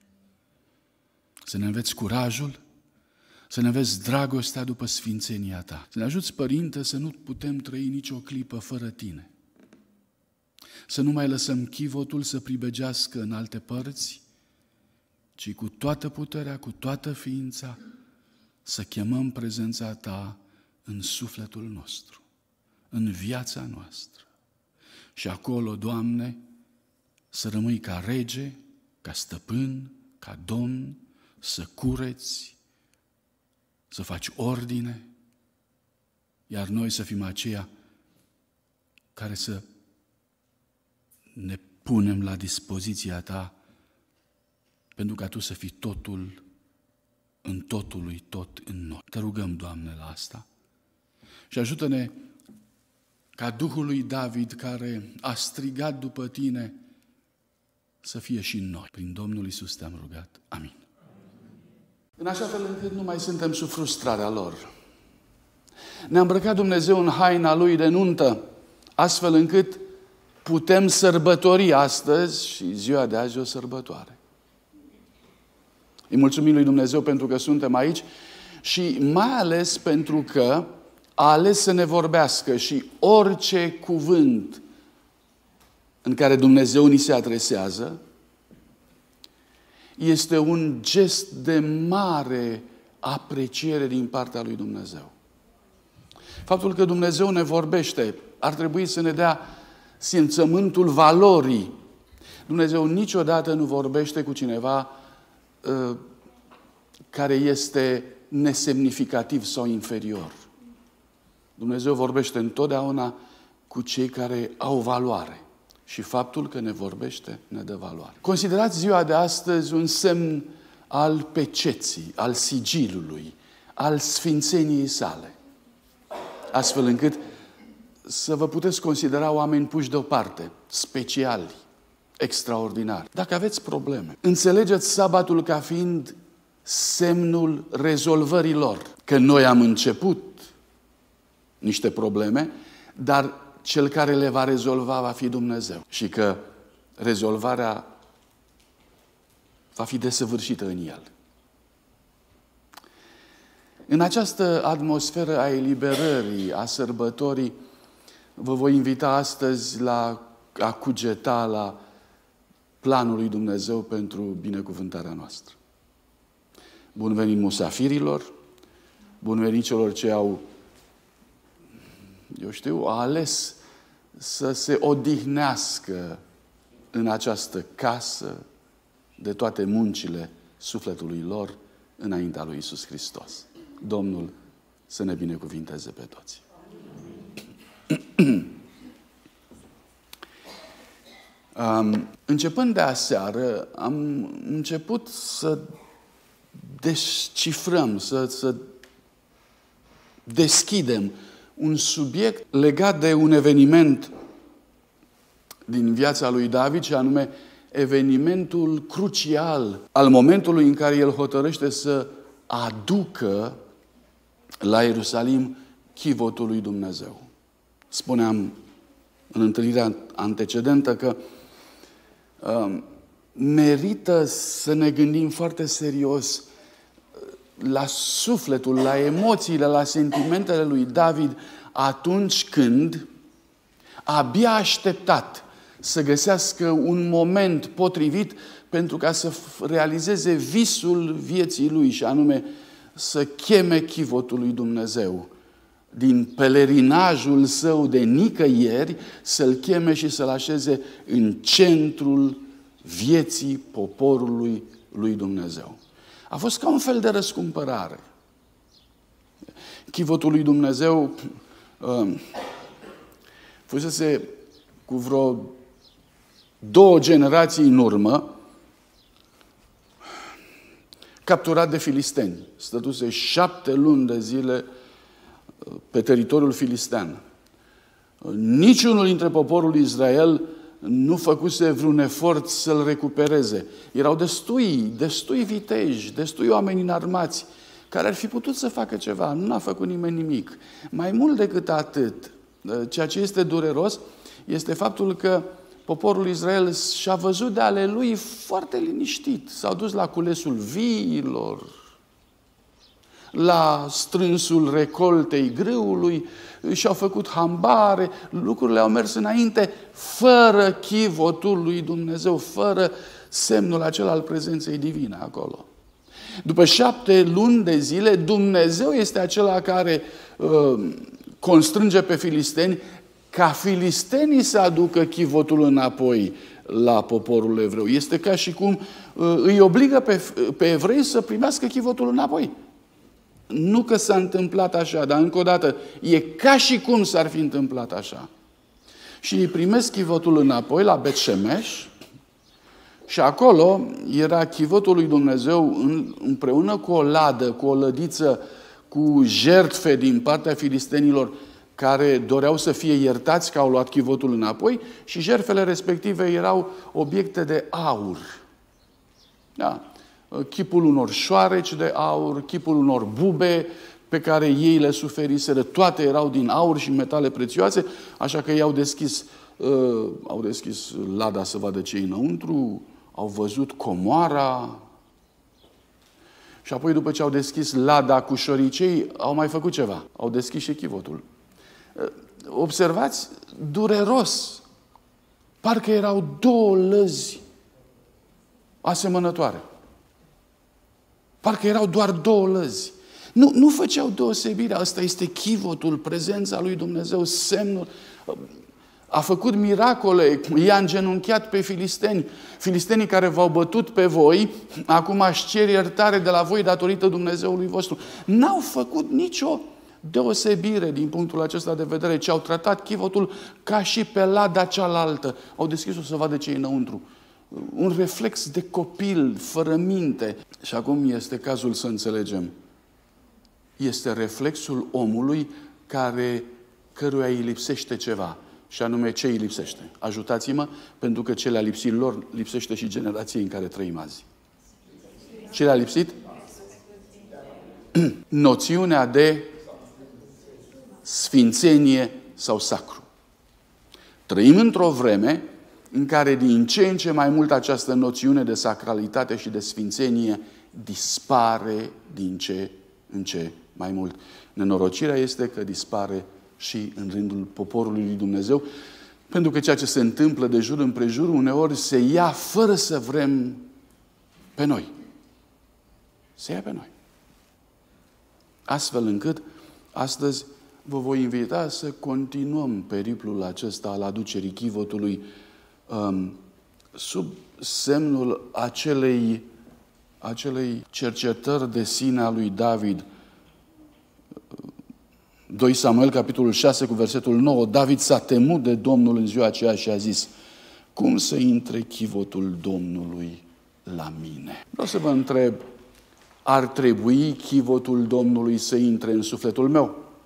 să ne înveți curajul, să ne înveți dragostea după sfințenia Ta. Să ne ajuți, Părinte, să nu putem trăi nicio clipă fără Tine. Să nu mai lăsăm chivotul să pribegească în alte părți, ci cu toată puterea, cu toată ființa, să chemăm prezența Ta în sufletul nostru, în viața noastră. Și acolo, Doamne, să rămâi ca rege, ca stăpân, ca domn, să cureți, să faci ordine, iar noi să fim aceia care să ne punem la dispoziția Ta pentru ca Tu să fii totul în totului tot în noi. Te rugăm, Doamne, la asta și ajută-ne ca Duhul lui David, care a strigat după Tine, să fie și în noi. Prin Domnul Iisus Te-am rugat. Amin. În așa fel încât nu mai suntem sub frustrarea lor. Ne-a îmbrăcat Dumnezeu în haina Lui de nuntă, astfel încât putem sărbători astăzi și ziua de azi e o sărbătoare. Îi mulțumim lui Dumnezeu pentru că suntem aici și mai ales pentru că a ales să ne vorbească și orice cuvânt în care Dumnezeu ni se adresează este un gest de mare apreciere din partea lui Dumnezeu. Faptul că Dumnezeu ne vorbește ar trebui să ne dea simțământul valorii. Dumnezeu niciodată nu vorbește cu cineva uh, care este nesemnificativ sau inferior. Dumnezeu vorbește întotdeauna cu cei care au valoare. Și faptul că ne vorbește ne dă valoare. Considerați ziua de astăzi un semn al peceții, al sigilului, al sfințeniei sale. Astfel încât să vă puteți considera oameni puși deoparte, speciali, extraordinari. Dacă aveți probleme, înțelegeți sabatul ca fiind semnul rezolvării lor. Că noi am început niște probleme, dar Cel care le va rezolva va fi Dumnezeu. Și că rezolvarea va fi desăvârșită în El. În această atmosferă a eliberării, a sărbătorii, vă voi invita astăzi la a cugeta la planul lui Dumnezeu pentru binecuvântarea noastră. Bun venit musafirilor, bun venit celor ce au, eu știu, a ales să se odihnească în această casă de toate muncile sufletului lor înaintea lui Iisus Hristos. Domnul să ne binecuvinteze pe toți. Um, începând de aseară, am început să descifrăm, să, să deschidem un subiect legat de un eveniment din viața lui David, și anume evenimentul crucial al momentului în care el hotărăște să aducă la Ierusalim chivotul lui Dumnezeu. Spuneam în întâlnirea antecedentă că uh, merită să ne gândim foarte serios la sufletul, la emoțiile, la sentimentele lui David atunci când abia așteptat să găsească un moment potrivit pentru ca să realizeze visul vieții lui, și anume să cheme chivotul lui Dumnezeu din pelerinajul său de nicăieri, să-l cheme și să-l așeze în centrul vieții poporului lui Dumnezeu. A fost ca un fel de răscumpărare. Chivotul lui Dumnezeu uh, fusese cu vreo două generații în urmă capturat de filisteni. Stătuse șapte luni de zile pe teritoriul filistean. Niciunul dintre poporul Israel nu făcuse vreun efort să-l recupereze. Erau destui, destui viteji, destui oameni înarmați care ar fi putut să facă ceva. Nu a făcut nimeni nimic. Mai mult decât atât, ceea ce este dureros este faptul că poporul Israel și-a văzut de ale lui foarte liniștit. S-au dus la culesul viilor, la strânsul recoltei grâului, și-au făcut hambare, lucrurile au mers înainte, fără chivotul lui Dumnezeu, fără semnul acela al prezenței divine acolo. După șapte luni de zile, Dumnezeu este acela care uh, constrânge pe filisteni ca filistenii să aducă chivotul înapoi la poporul evreu. Este ca și cum uh, îi obligă pe, pe evrei să primească chivotul înapoi. Nu că s-a întâmplat așa, dar încă o dată, e ca și cum s-ar fi întâmplat așa. Și îi primesc chivotul înapoi la Bet-Shemesh și acolo era chivotul lui Dumnezeu împreună cu o ladă, cu o lădiță, cu jertfe din partea filistenilor care doreau să fie iertați că au luat chivotul înapoi, și jertfele respective erau obiecte de aur. Da. Chipul unor șoareci de aur, chipul unor bube pe care ei le suferiseră, toate erau din aur și metale prețioase, așa că ei au deschis, uh, au deschis lada să vadă ce e înăuntru, au văzut comoara, și apoi după ce au deschis lada cu șoricei, au mai făcut ceva, au deschis și chivotul. Uh, observați, dureros, parcă erau două lăzi asemănătoare. Parcă erau doar două lăzi. Nu, nu făceau deosebirea. Asta este chivotul, prezența lui Dumnezeu, semnul. A făcut miracole, i-a îngenunchiat pe filisteni. Filistenii care v-au bătut pe voi, acum își cer iertare de la voi datorită Dumnezeului vostru. N-au făcut nicio deosebire din punctul acesta de vedere, ci au tratat chivotul ca și pe lada cealaltă. Au deschis-o să vadă ce e înăuntru. Un reflex de copil, fără minte. Și acum este cazul să înțelegem. Este reflexul omului care, căruia îi lipsește ceva. Și anume, ce îi lipsește? Ajutați-mă, pentru că ce le-a lipsit lor, lipsește și generației în care trăim azi. Ce le-a lipsit? Noțiunea de sfințenie sau sacru. Trăim într-o vreme în care din ce în ce mai mult această noțiune de sacralitate și de sfințenie dispare din ce în ce mai mult. Nenorocirea este că dispare și în rândul poporului lui Dumnezeu, pentru că ceea ce se întâmplă de jur împrejur uneori se ia fără să vrem pe noi. Se ia pe noi. Astfel încât astăzi vă voi invita să continuăm periplul acesta al aducerii chivotului um, sub semnul acelei, acelei cercetări de sine a lui David. doi Samuel, capitolul șase, cu versetul nouă. David s-a temut de Domnul în ziua aceea și a zis: cum să intre chivotul Domnului la mine? Vreau să vă întreb, ar trebui chivotul Domnului să intre în sufletul meu?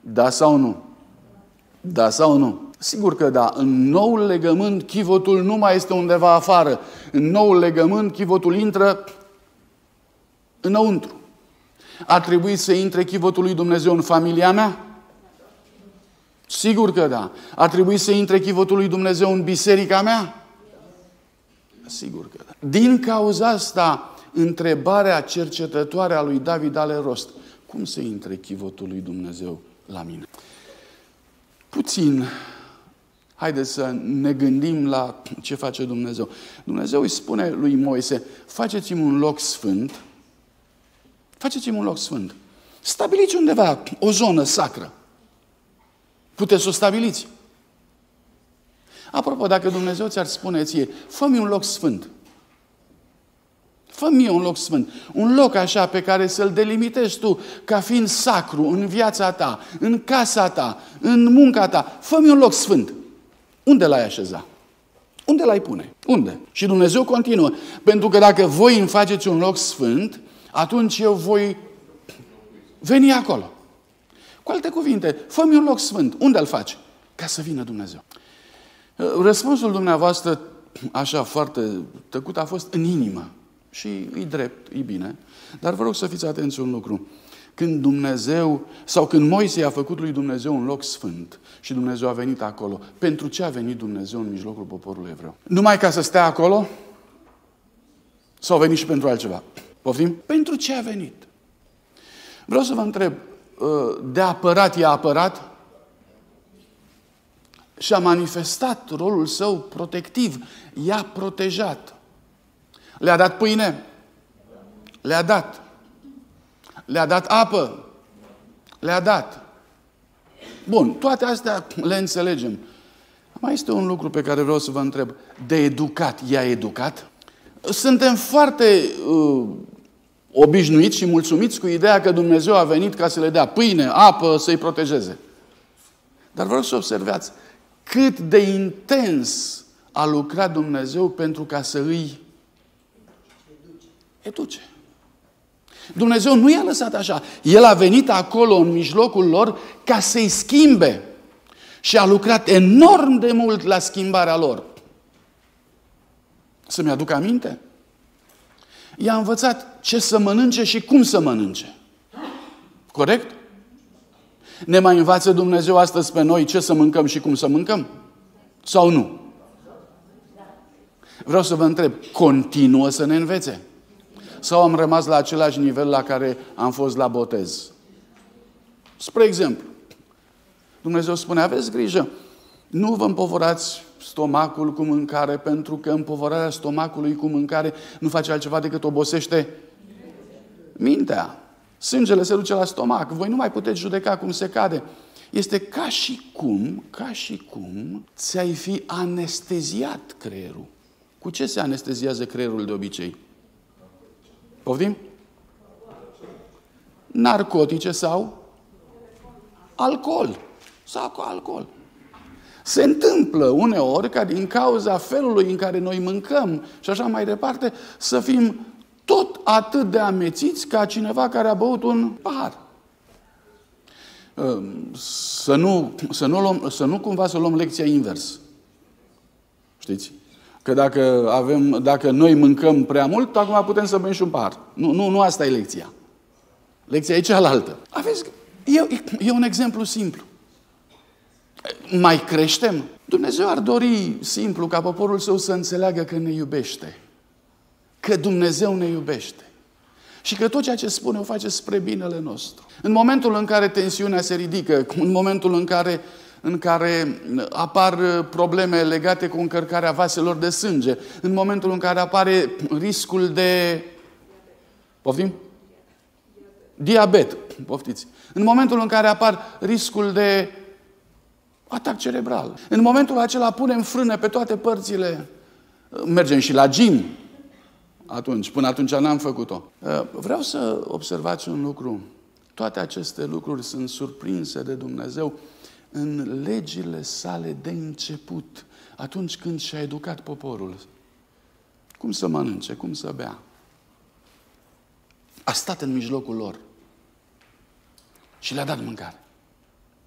Da sau nu? Da sau nu? Sigur că da. În noul legământ, chivotul nu mai este undeva afară. În noul legământ, chivotul intră înăuntru. Ar trebui să intre chivotul lui Dumnezeu în familia mea? Sigur că da. Ar trebui să intre chivotul lui Dumnezeu în biserica mea? Sigur că da. Din cauza asta, întrebarea cercetătoare a lui David are rost. Cum să intre chivotul lui Dumnezeu la mine? Puțin, haideți să ne gândim la ce face Dumnezeu. Dumnezeu îi spune lui Moise, faceți-mi un loc sfânt, faceți-mi un loc sfânt. Stabiliți undeva o zonă sacră. Puteți să o stabiliți. Apropo, dacă Dumnezeu ți-ar spune ție, fă-mi un loc sfânt. Fă-mi un loc sfânt. Un loc așa pe care să-l delimitezi tu ca fiind sacru în viața ta, în casa ta, în munca ta. Fă-mi un loc sfânt. Unde l-ai așeza? Unde l-ai pune? Unde? Și Dumnezeu continuă. Pentru că dacă voi îmi faceți un loc sfânt, atunci eu voi veni acolo. Cu alte cuvinte, fă-mi un loc sfânt. Unde îl faci? Ca să vină Dumnezeu. Răspunsul dumneavoastră, așa foarte tăcut, a fost în inimă. Și e drept, e bine. Dar vă rog să fiți atenți un lucru. Când Dumnezeu, sau când Moise a făcut lui Dumnezeu un loc sfânt și Dumnezeu a venit acolo, pentru ce a venit Dumnezeu în mijlocul poporului evreu? Numai ca să stea acolo? Sau a venit și pentru altceva? Poftim? Pentru ce a venit? Vreau să vă întreb, de apărat i-a apărat? Și-a manifestat rolul său protectiv. I-a protejat. Le-a dat pâine? Le-a dat. Le-a dat apă? Le-a dat. Bun, toate astea le înțelegem. Mai este un lucru pe care vreau să vă întreb. De educat, i-a educat? Suntem foarte uh, obișnuiți și mulțumiți cu ideea că Dumnezeu a venit ca să le dea pâine, apă, să-i protejeze. Dar vreau să observați cât de intens a lucrat Dumnezeu pentru ca să îi educe. Dumnezeu nu i-a lăsat așa. El a venit acolo în mijlocul lor ca să-i schimbe. Și a lucrat enorm de mult la schimbarea lor. Să-mi aduc aminte? I-a învățat ce să mănânce și cum să mănânce. Corect? Ne mai învață Dumnezeu astăzi pe noi ce să mâncăm și cum să mâncăm? Sau nu? Vreau să vă întreb, continuă să ne învețe? Sau am rămas la același nivel la care am fost la botez? Spre exemplu, Dumnezeu spune, aveți grijă, nu vă împovorați stomacul cu mâncare, pentru că împovorarea stomacului cu mâncare nu face altceva decât obosește mintea. Sângele se duce la stomac. Voi nu mai puteți judeca cum se cade. Este ca și cum, ca și cum ți-ai fi anesteziat creierul. Cu ce se anesteziază creierul de obicei? Poftim? Narcotice sau alcool. Sau cu alcool. Se întâmplă uneori ca din cauza felului în care noi mâncăm și așa mai departe, să fim tot atât de amețiți ca cineva care a băut un pahar. Să nu, să nu, luăm, să nu cumva să luăm lecția invers. Știți? Că dacă, avem, dacă noi mâncăm prea mult, acum putem să bem și un pahar. Nu, nu, nu asta e lecția. Lecția e cealaltă. Aveți, e, e un exemplu simplu. Mai creștem? Dumnezeu ar dori simplu ca poporul său să înțeleagă că ne iubește. Că Dumnezeu ne iubește. Și că tot ceea ce spune o face spre binele nostru. În momentul în care tensiunea se ridică, în momentul în care, în care apar probleme legate cu încărcarea vaselor de sânge, în momentul în care apare riscul de... Poftim? Diabet. Poftiți. În momentul în care apar riscul de atac cerebral. În momentul acela punem frâne pe toate părțile. Mergem și la gym. Atunci, până atunci n-am făcut-o. Vreau să observați un lucru. Toate aceste lucruri sunt surprinse de Dumnezeu în legile sale de început, atunci când și-a educat poporul. Cum să mănânce, cum să bea. A stat în mijlocul lor și le-a dat mâncare.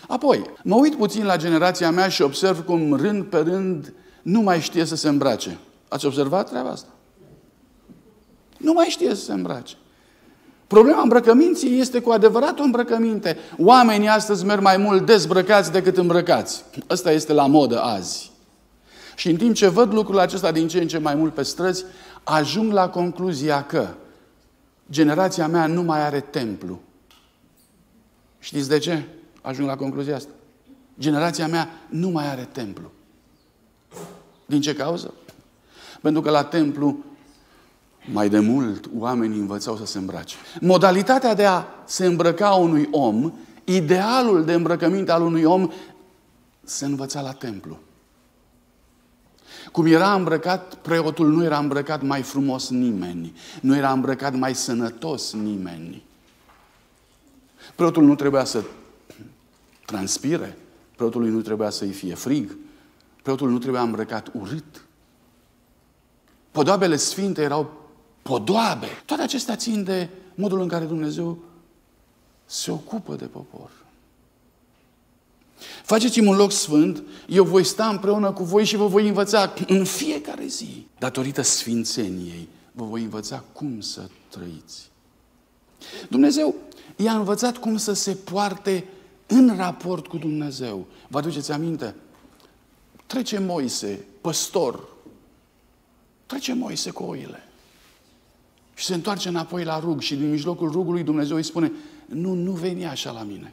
Apoi, mă uit puțin la generația mea și observ cum rând pe rând nu mai știe să se îmbrace. Ați observat treaba asta? Nu mai știe să se îmbrace. Problema îmbrăcăminții este cu adevărat o îmbrăcăminte. Oamenii astăzi merg mai mult dezbrăcați decât îmbrăcați. Ăsta este la modă azi. Și în timp ce văd lucrul acesta din ce în ce mai mult pe străzi, ajung la concluzia că generația mea nu mai are templu. Știți de ce ajung la concluzia asta? Generația mea nu mai are templu. Din ce cauză? Pentru că la templu mai de mult oamenii învățau să se îmbrace. Modalitatea de a se îmbrăca unui om, idealul de îmbrăcăminte al unui om, se învăța la templu. Cum era îmbrăcat, preotul nu era îmbrăcat mai frumos nimeni. Nu era îmbrăcat mai sănătos nimeni. Preotul nu trebuia să transpire. Preotului nu trebuia să-i fie frig. Preotul nu trebuia îmbrăcat urât. Podoabele sfinte erau podoabe. Toate acestea țin de modul în care Dumnezeu se ocupă de popor. Faceți-mi un loc sfânt, eu voi sta împreună cu voi și vă voi învăța în fiecare zi. Datorită sfințeniei, vă voi învăța cum să trăiți. Dumnezeu i-a învățat cum să se poarte în raport cu Dumnezeu. Vă aduceți aminte? Trece Moise, păstor, trece Moise cu oile. Și se întoarce înapoi la rug și din mijlocul rugului Dumnezeu îi spune: nu, nu veni așa la mine.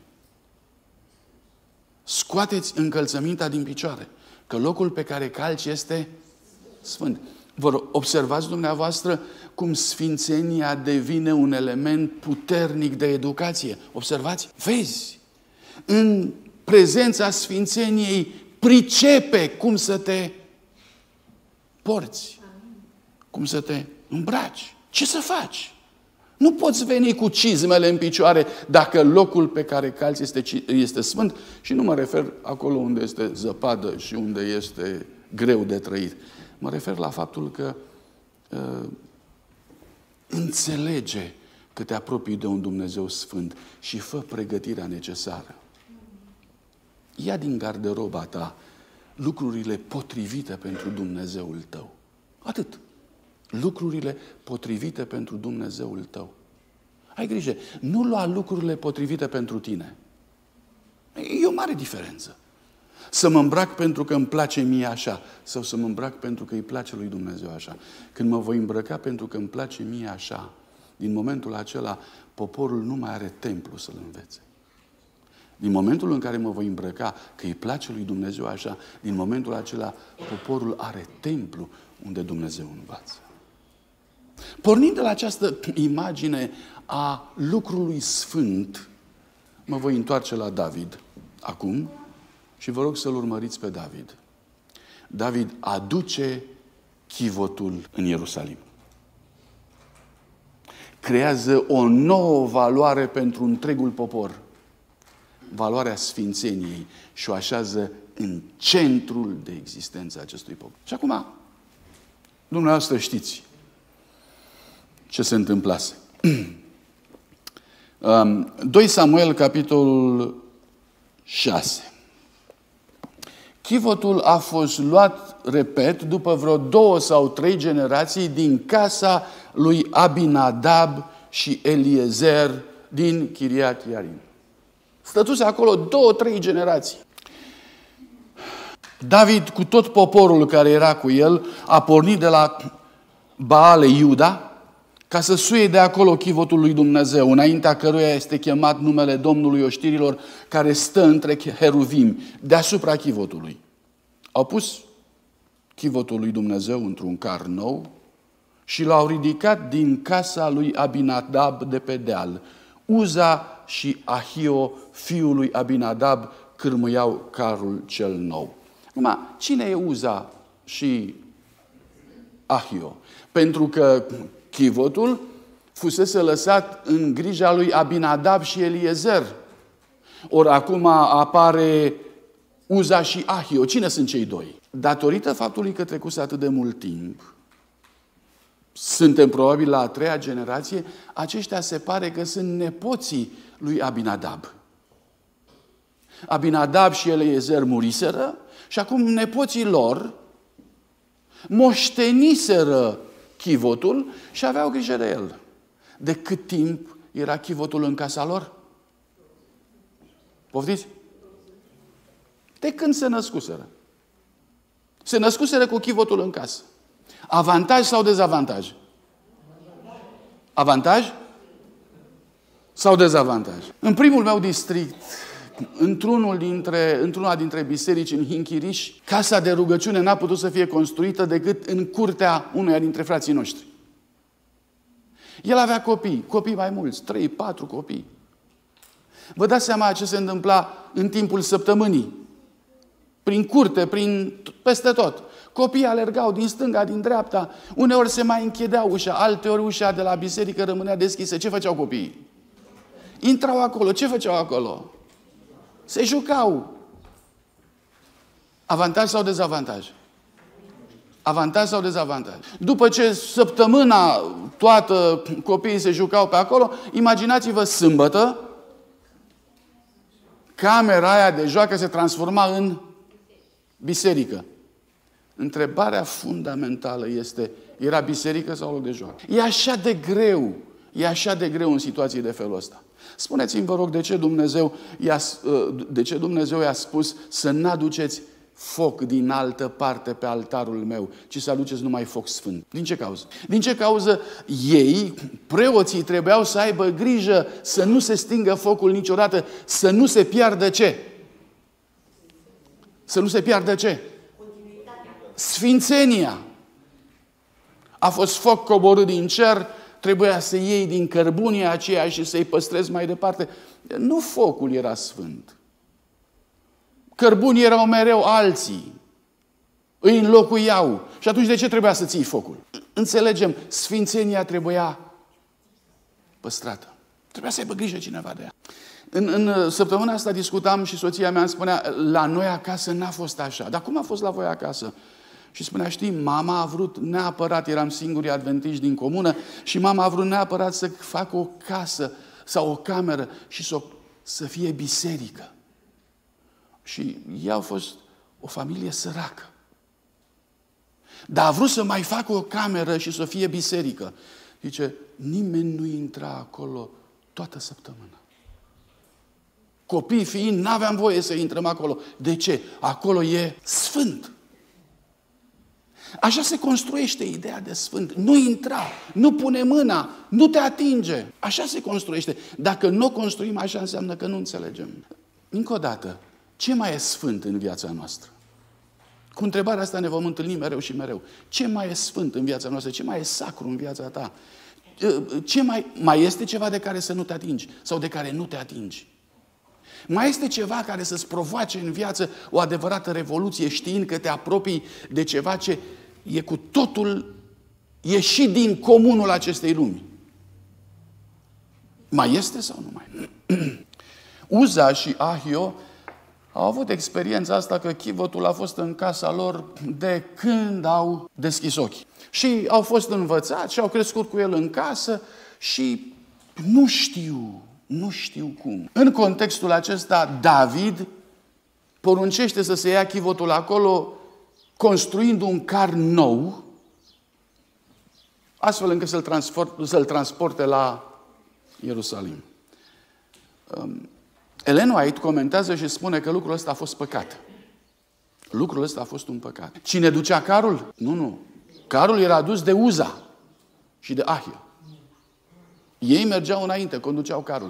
Scoateți încălțămintea din picioare, că locul pe care calci este sfânt. Vă observați dumneavoastră cum sfințenia devine un element puternic de educație. Observați? Vezi? În prezența sfințeniei pricepe cum să te porți, cum să te îmbraci. Ce să faci? Nu poți veni cu cizmele în picioare dacă locul pe care calci este, este sfânt. Și nu mă refer acolo unde este zăpadă și unde este greu de trăit. Mă refer la faptul că uh, înțelege că te apropii de un Dumnezeu sfânt și fă pregătirea necesară. Ia din garderoba ta lucrurile potrivite pentru Dumnezeul tău. Atât. Lucrurile potrivite pentru Dumnezeul tău. Ai grijă, nu lua lucrurile potrivite pentru tine. E o mare diferență. Să mă îmbrac pentru că îmi place mie așa, sau să mă îmbrac pentru că îi place lui Dumnezeu așa. Când mă voi îmbrăca pentru că îmi place mie așa, din momentul acela, poporul nu mai are templu să-l învețe. Din momentul în care mă voi îmbrăca că îi place lui Dumnezeu așa, din momentul acela, poporul are templu unde Dumnezeu învață. Pornind de la această imagine a lucrului sfânt, mă voi întoarce la David acum și vă rog să-l urmăriți pe David. David aduce chivotul în Ierusalim. Creează o nouă valoare pentru întregul popor. Valoarea sfințeniei și o așează în centrul de existență a acestui popor. Și acum, dumneavoastră știți ce se întâmplase. doi Samuel, capitolul șase. Chivotul a fost luat, repet, după vreo două sau trei generații din casa lui Abinadab și Eliezer din Chiriat Iarim. Stătuse acolo două, trei generații. David, cu tot poporul care era cu el, a pornit de la Baale Iuda ca să suie de acolo chivotul lui Dumnezeu, înaintea căruia este chemat numele Domnului oștirilor, care stă între heruvim, deasupra chivotului. Au pus chivotul lui Dumnezeu într-un car nou și l-au ridicat din casa lui Abinadab de pe deal. Uza și Ahio, fiul lui Abinadab, cârmâiau carul cel nou. Acum, cine e Uza și Ahio? Pentru că chivotul fusese lăsat în grija lui Abinadab și Eliezer. Ori acum apare Uza și Ahio. Cine sunt cei doi? Datorită faptului că trecuse atât de mult timp, suntem probabil la a treia generație, aceștia se pare că sunt nepoții lui Abinadab. Abinadab și Eliezer muriseră și acum nepoții lor moșteniseră chivotul și aveau grijă de el. De cât timp era chivotul în casa lor? Poftiți? De când se născuseră. Se născuseră cu chivotul în casă. Avantaj sau dezavantaj? Avantaj? Sau dezavantaj? În primul meu district, într-unul dintre, într-una dintre biserici în Hinchiriș, casa de rugăciune n-a putut să fie construită decât în curtea unuia dintre frații noștri. El avea copii, copii mai mulți, trei, patru copii. Vă dați seama ce se întâmpla în timpul săptămânii. Prin curte, prin peste tot. Copiii alergau din stânga, din dreapta. Uneori se mai închidea ușa, alteori ușa de la biserică rămânea deschisă. Ce făceau copiii? Intrau acolo. Ce făceau acolo? Se jucau. Avantaj sau dezavantaj? Avantaj sau dezavantaj? După ce săptămâna toată copiii se jucau pe acolo, imaginați-vă sâmbătă, camera aia de joacă se transforma în biserică. Întrebarea fundamentală este, era biserică sau loc de joacă? E așa de greu, e așa de greu în situații de felul ăsta. Spuneți-mi, vă rog, de ce Dumnezeu i-a, de ce Dumnezeu i-a spus să n-aduceți foc din altă parte pe altarul meu, ci să aduceți numai foc sfânt. Din ce cauză? Din ce cauză ei, preoții, trebuiau să aibă grijă să nu se stingă focul niciodată, să nu se piardă ce? Să nu se piardă ce? Sfințenia. A fost foc coborât din cer, trebuia să iei din cărbunia aceea și să-i păstrezi mai departe. Nu focul era sfânt. Cărbunii erau mereu alții. Îi înlocuiau. Și atunci de ce trebuia să ții focul? Înțelegem, sfințenia trebuia păstrată. Trebuia să aibă grijă cineva de ea. În, în săptămâna asta discutam și soția mea îmi spunea, la noi acasă n-a fost așa. Dar cum a fost la voi acasă? Și spunea, știi, mama a vrut neapărat, eram singurii adventiști din comună, și mama a vrut neapărat să facă o casă sau o cameră și să, să fie biserică. Și ei au fost o familie săracă. Dar a vrut să mai facă o cameră și să fie biserică. Zice, nimeni nu intra acolo toată săptămâna. Copii fiind, n-aveam voie să intrăm acolo. De ce? Acolo e sfânt. Așa se construiește ideea de sfânt. Nu intra, nu pune mâna, nu te atinge. Așa se construiește. Dacă nu o construim așa, înseamnă că nu înțelegem. Încă o dată, ce mai e sfânt în viața noastră? Cu întrebarea asta ne vom întâlni mereu și mereu. Ce mai e sfânt în viața noastră? Ce mai e sacru în viața ta? Ce mai, mai este ceva de care să nu te atingi? Sau de care nu te atingi? Mai este ceva care să-ți provoace în viață o adevărată revoluție, știind că te apropii de ceva ce e cu totul ieșit din comunul acestei lumi? Mai este sau nu mai? Uza și Ahio au avut experiența asta că chivotul a fost în casa lor de când au deschis ochii. Și au fost învățați și au crescut cu el în casă și nu știu, nu știu cum. În contextul acesta, David poruncește să se ia chivotul acolo, construind un car nou, astfel încât să-l, transport, să-l transporte la Ierusalim. Um, Ellen White comentează și spune că lucrul ăsta a fost păcat. Lucrul ăsta a fost un păcat. Cine ducea carul? Nu, nu. Carul era dus de Uza și de Ahio. Ei mergeau înainte, conduceau carul.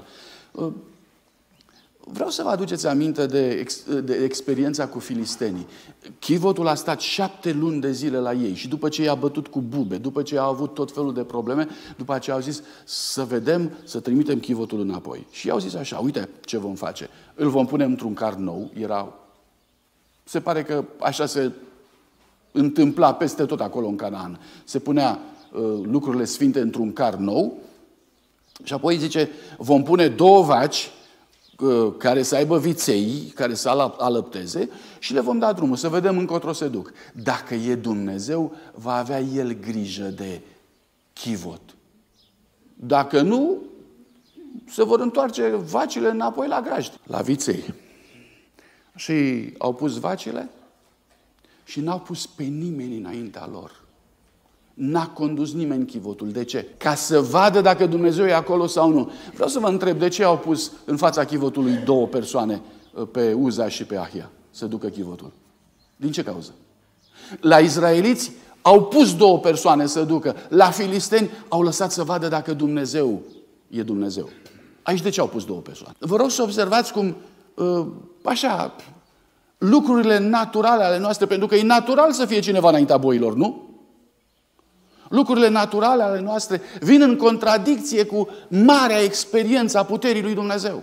Vreau să vă aduceți aminte de, ex, de experiența cu filistenii. Chivotul a stat șapte luni de zile la ei și după ce i-a bătut cu bube, după ce a avut tot felul de probleme, după aceea au zis să vedem, să trimitem chivotul înapoi. Și i-au zis așa, uite ce vom face. Îl vom pune într-un car nou. Era... Se pare că așa se întâmpla peste tot acolo în Canaan. Se punea uh, lucrurile sfinte într-un car nou și apoi zice, vom pune două vaci care să aibă viței, care să alăpteze și le vom da drumul, să vedem încotro se duc. Dacă e Dumnezeu, va avea El grijă de chivot. Dacă nu, se vor întoarce vacile înapoi la grajd, la viței. Și au pus vacile și n-au pus pe nimeni înaintea lor. N-a condus nimeni chivotul. De ce? Ca să vadă dacă Dumnezeu e acolo sau nu. Vreau să vă întreb, de ce au pus în fața chivotului două persoane, pe Uza și pe Ahia, să ducă chivotul? Din ce cauză? La izraeliți au pus două persoane să ducă. La filisteni au lăsat să vadă dacă Dumnezeu e Dumnezeu. Aici de ce au pus două persoane? Vă rog să observați cum, așa, lucrurile naturale ale noastre, pentru că e natural să fie cineva înaintea boilor, nu? Lucrurile naturale ale noastre vin în contradicție cu marea experiență a puterii lui Dumnezeu.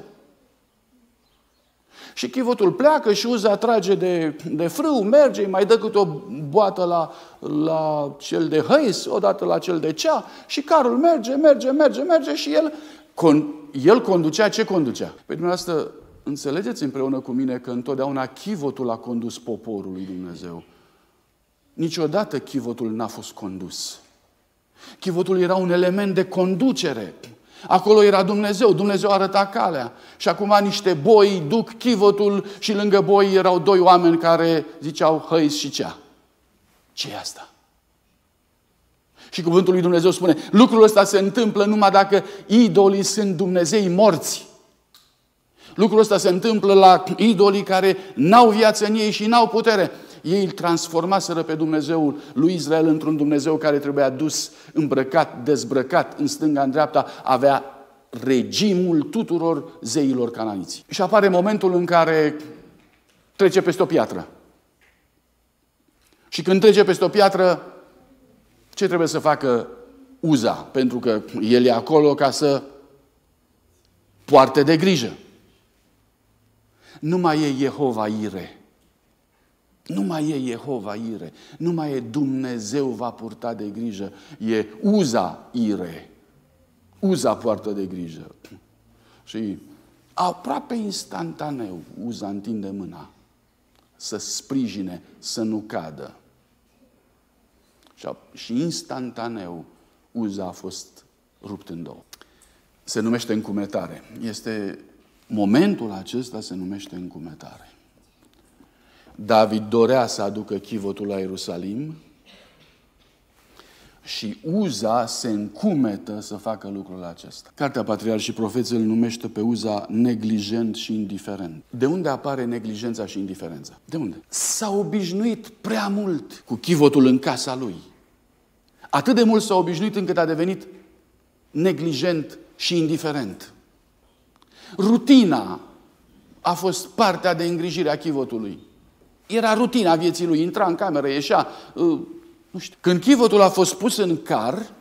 Și chivotul pleacă și Uza trage de, de frâu, merge, mai dă câte o boată la, la cel de hăis, odată la cel de cea și carul merge, merge, merge, merge și el, con, el conducea, ce conducea? Pe dumneavoastră înțelegeți împreună cu mine că întotdeauna chivotul a condus poporul lui Dumnezeu. Niciodată chivotul n-a fost condus. Chivotul era un element de conducere. Acolo era Dumnezeu, Dumnezeu arăta calea. Și acum niște boi duc chivotul și lângă boi erau doi oameni care ziceau hăis și cea. Ce e asta? Și cuvântul lui Dumnezeu spune, lucrul ăsta se întâmplă numai dacă idolii sunt Dumnezei morți. Lucrul ăsta se întâmplă la idolii care n-au viață în ei și n-au putere. Ei îl transformaseră pe Dumnezeul lui Israel într-un Dumnezeu care trebuia dus, îmbrăcat, dezbrăcat, în stânga, în dreapta, avea regimul tuturor zeilor cananiți. Și apare momentul în care trece peste o piatră. Și când trece peste o piatră, ce trebuie să facă Uza? Pentru că el e acolo ca să poarte de grijă. Nu mai e Jehova Ire. Nu mai e Jehova Ire. Nu mai e Dumnezeu va purta de grijă. E Uza Ire. Uza poartă de grijă. Și aproape instantaneu Uza întinde mâna să sprijine, să nu cadă. Și instantaneu Uza a fost rupt în două. Se numește încumetare. Este momentul acesta se numește încumetare. David dorea să aducă chivotul la Ierusalim și Uza se încumetă să facă lucrul acesta. Cartea Patriarhi și Profeții îl numește pe Uza neglijent și indiferent. De unde apare neglijența și indiferența? De unde? S-a obișnuit prea mult cu chivotul în casa lui. Atât de mult s-a obișnuit încât a devenit neglijent și indiferent. Rutina a fost partea de îngrijire a chivotului. Era rutina vieții lui. Intra în cameră, ieșea. Nu știu. Când chivotul a fost pus în car,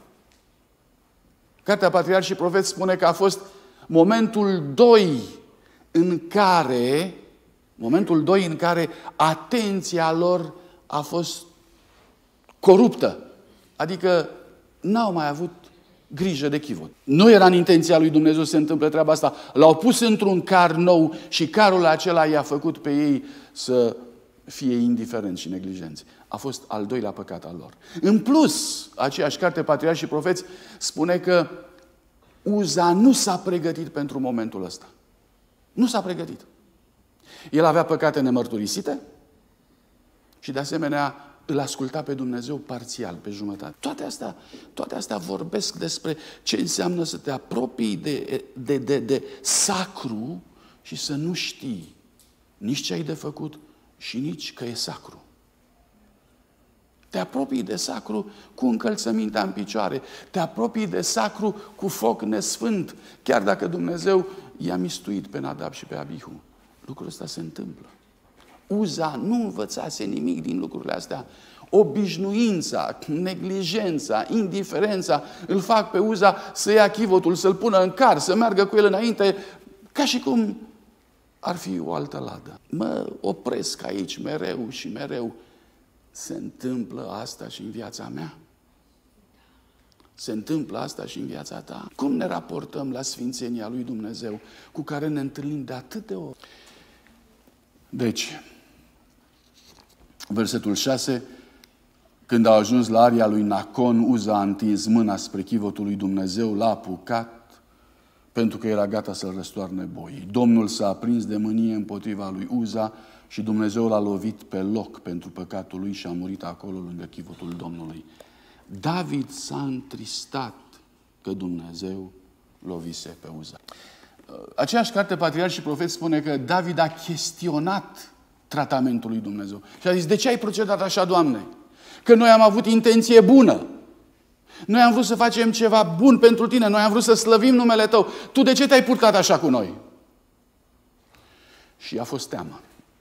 Cartea Patriarhi și Profeți spune că a fost momentul doi în care momentul doi în care atenția lor a fost coruptă. Adică n-au mai avut grijă de chivot. Nu era în intenția lui Dumnezeu să se întâmple treaba asta. L-au pus într-un car nou și carul acela i-a făcut pe ei să fie indiferenți și neglijenți. A fost al doilea păcat al lor. În plus, aceeași carte Patriarhi și Profeți spune că Uza nu s-a pregătit pentru momentul ăsta. Nu s-a pregătit. El avea păcate nemărturisite și de asemenea îl asculta pe Dumnezeu parțial, pe jumătate. Toate astea, toate astea vorbesc despre ce înseamnă să te apropii de, de, de, de sacru și să nu știi nici ce ai de făcut și nici că e sacru. Te apropii de sacru cu încălțămintea în picioare. Te apropii de sacru cu foc nesfânt, chiar dacă Dumnezeu i-a mistuit pe Nadab și pe Abihu. Lucrul ăsta se întâmplă. Uza nu învățase nimic din lucrurile astea. Obișnuința, neglijența, indiferența îl fac pe Uza să ia chivotul, să-l pună în car, să meargă cu el înainte, ca și cum ar fi o altă ladă. Mă opresc aici mereu și mereu. Se întâmplă asta și în viața mea? Se întâmplă asta și în viața ta? Cum ne raportăm la sfințenia lui Dumnezeu cu care ne întâlnim de atât de ori? Deci, versetul șase, când au ajuns la aria lui Nacon, Uza a întins mâna spre chivotul lui Dumnezeu, l-a apucat, pentru că era gata să-l răstoarne boii. Domnul s-a aprins de mânie împotriva lui Uza Și Dumnezeu l-a lovit pe loc pentru păcatul lui și a murit acolo lângă chivotul Domnului. David s-a întristat că Dumnezeu lovise pe Uza. Aceeași carte, Patriarhi și Profeți, spune că David a chestionat tratamentul lui Dumnezeu. Și a zis, de ce ai procedat așa, Doamne? Că noi am avut intenție bună. Noi am vrut să facem ceva bun pentru Tine. Noi am vrut să slăvim numele Tău. Tu de ce te-ai purtat așa cu noi? Și a fost teamă.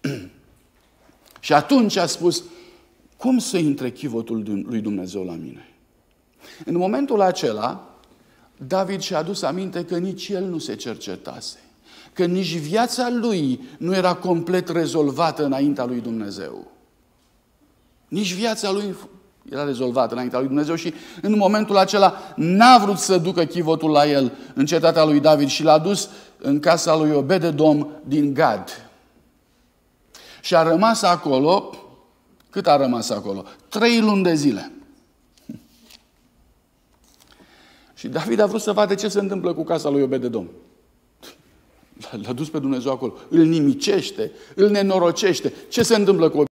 Și atunci a spus, cum să intre chivotul lui Dumnezeu la mine? În momentul acela, David și-a adus aminte că nici el nu se cercetase. Că nici viața lui nu era complet rezolvată înaintea lui Dumnezeu. Nici viața lui era rezolvată înaintea lui Dumnezeu și în momentul acela n-a vrut să ducă chivotul la el în cetatea lui David și l-a dus în casa lui Obed-edom din Gad. Și a rămas acolo, cât a rămas acolo? Trei luni de zile. Și David a vrut să vadă ce se întâmplă cu casa lui Obed-edom. L-a dus pe Dumnezeu acolo, îl nimicește, îl nenorocește. Ce se întâmplă cu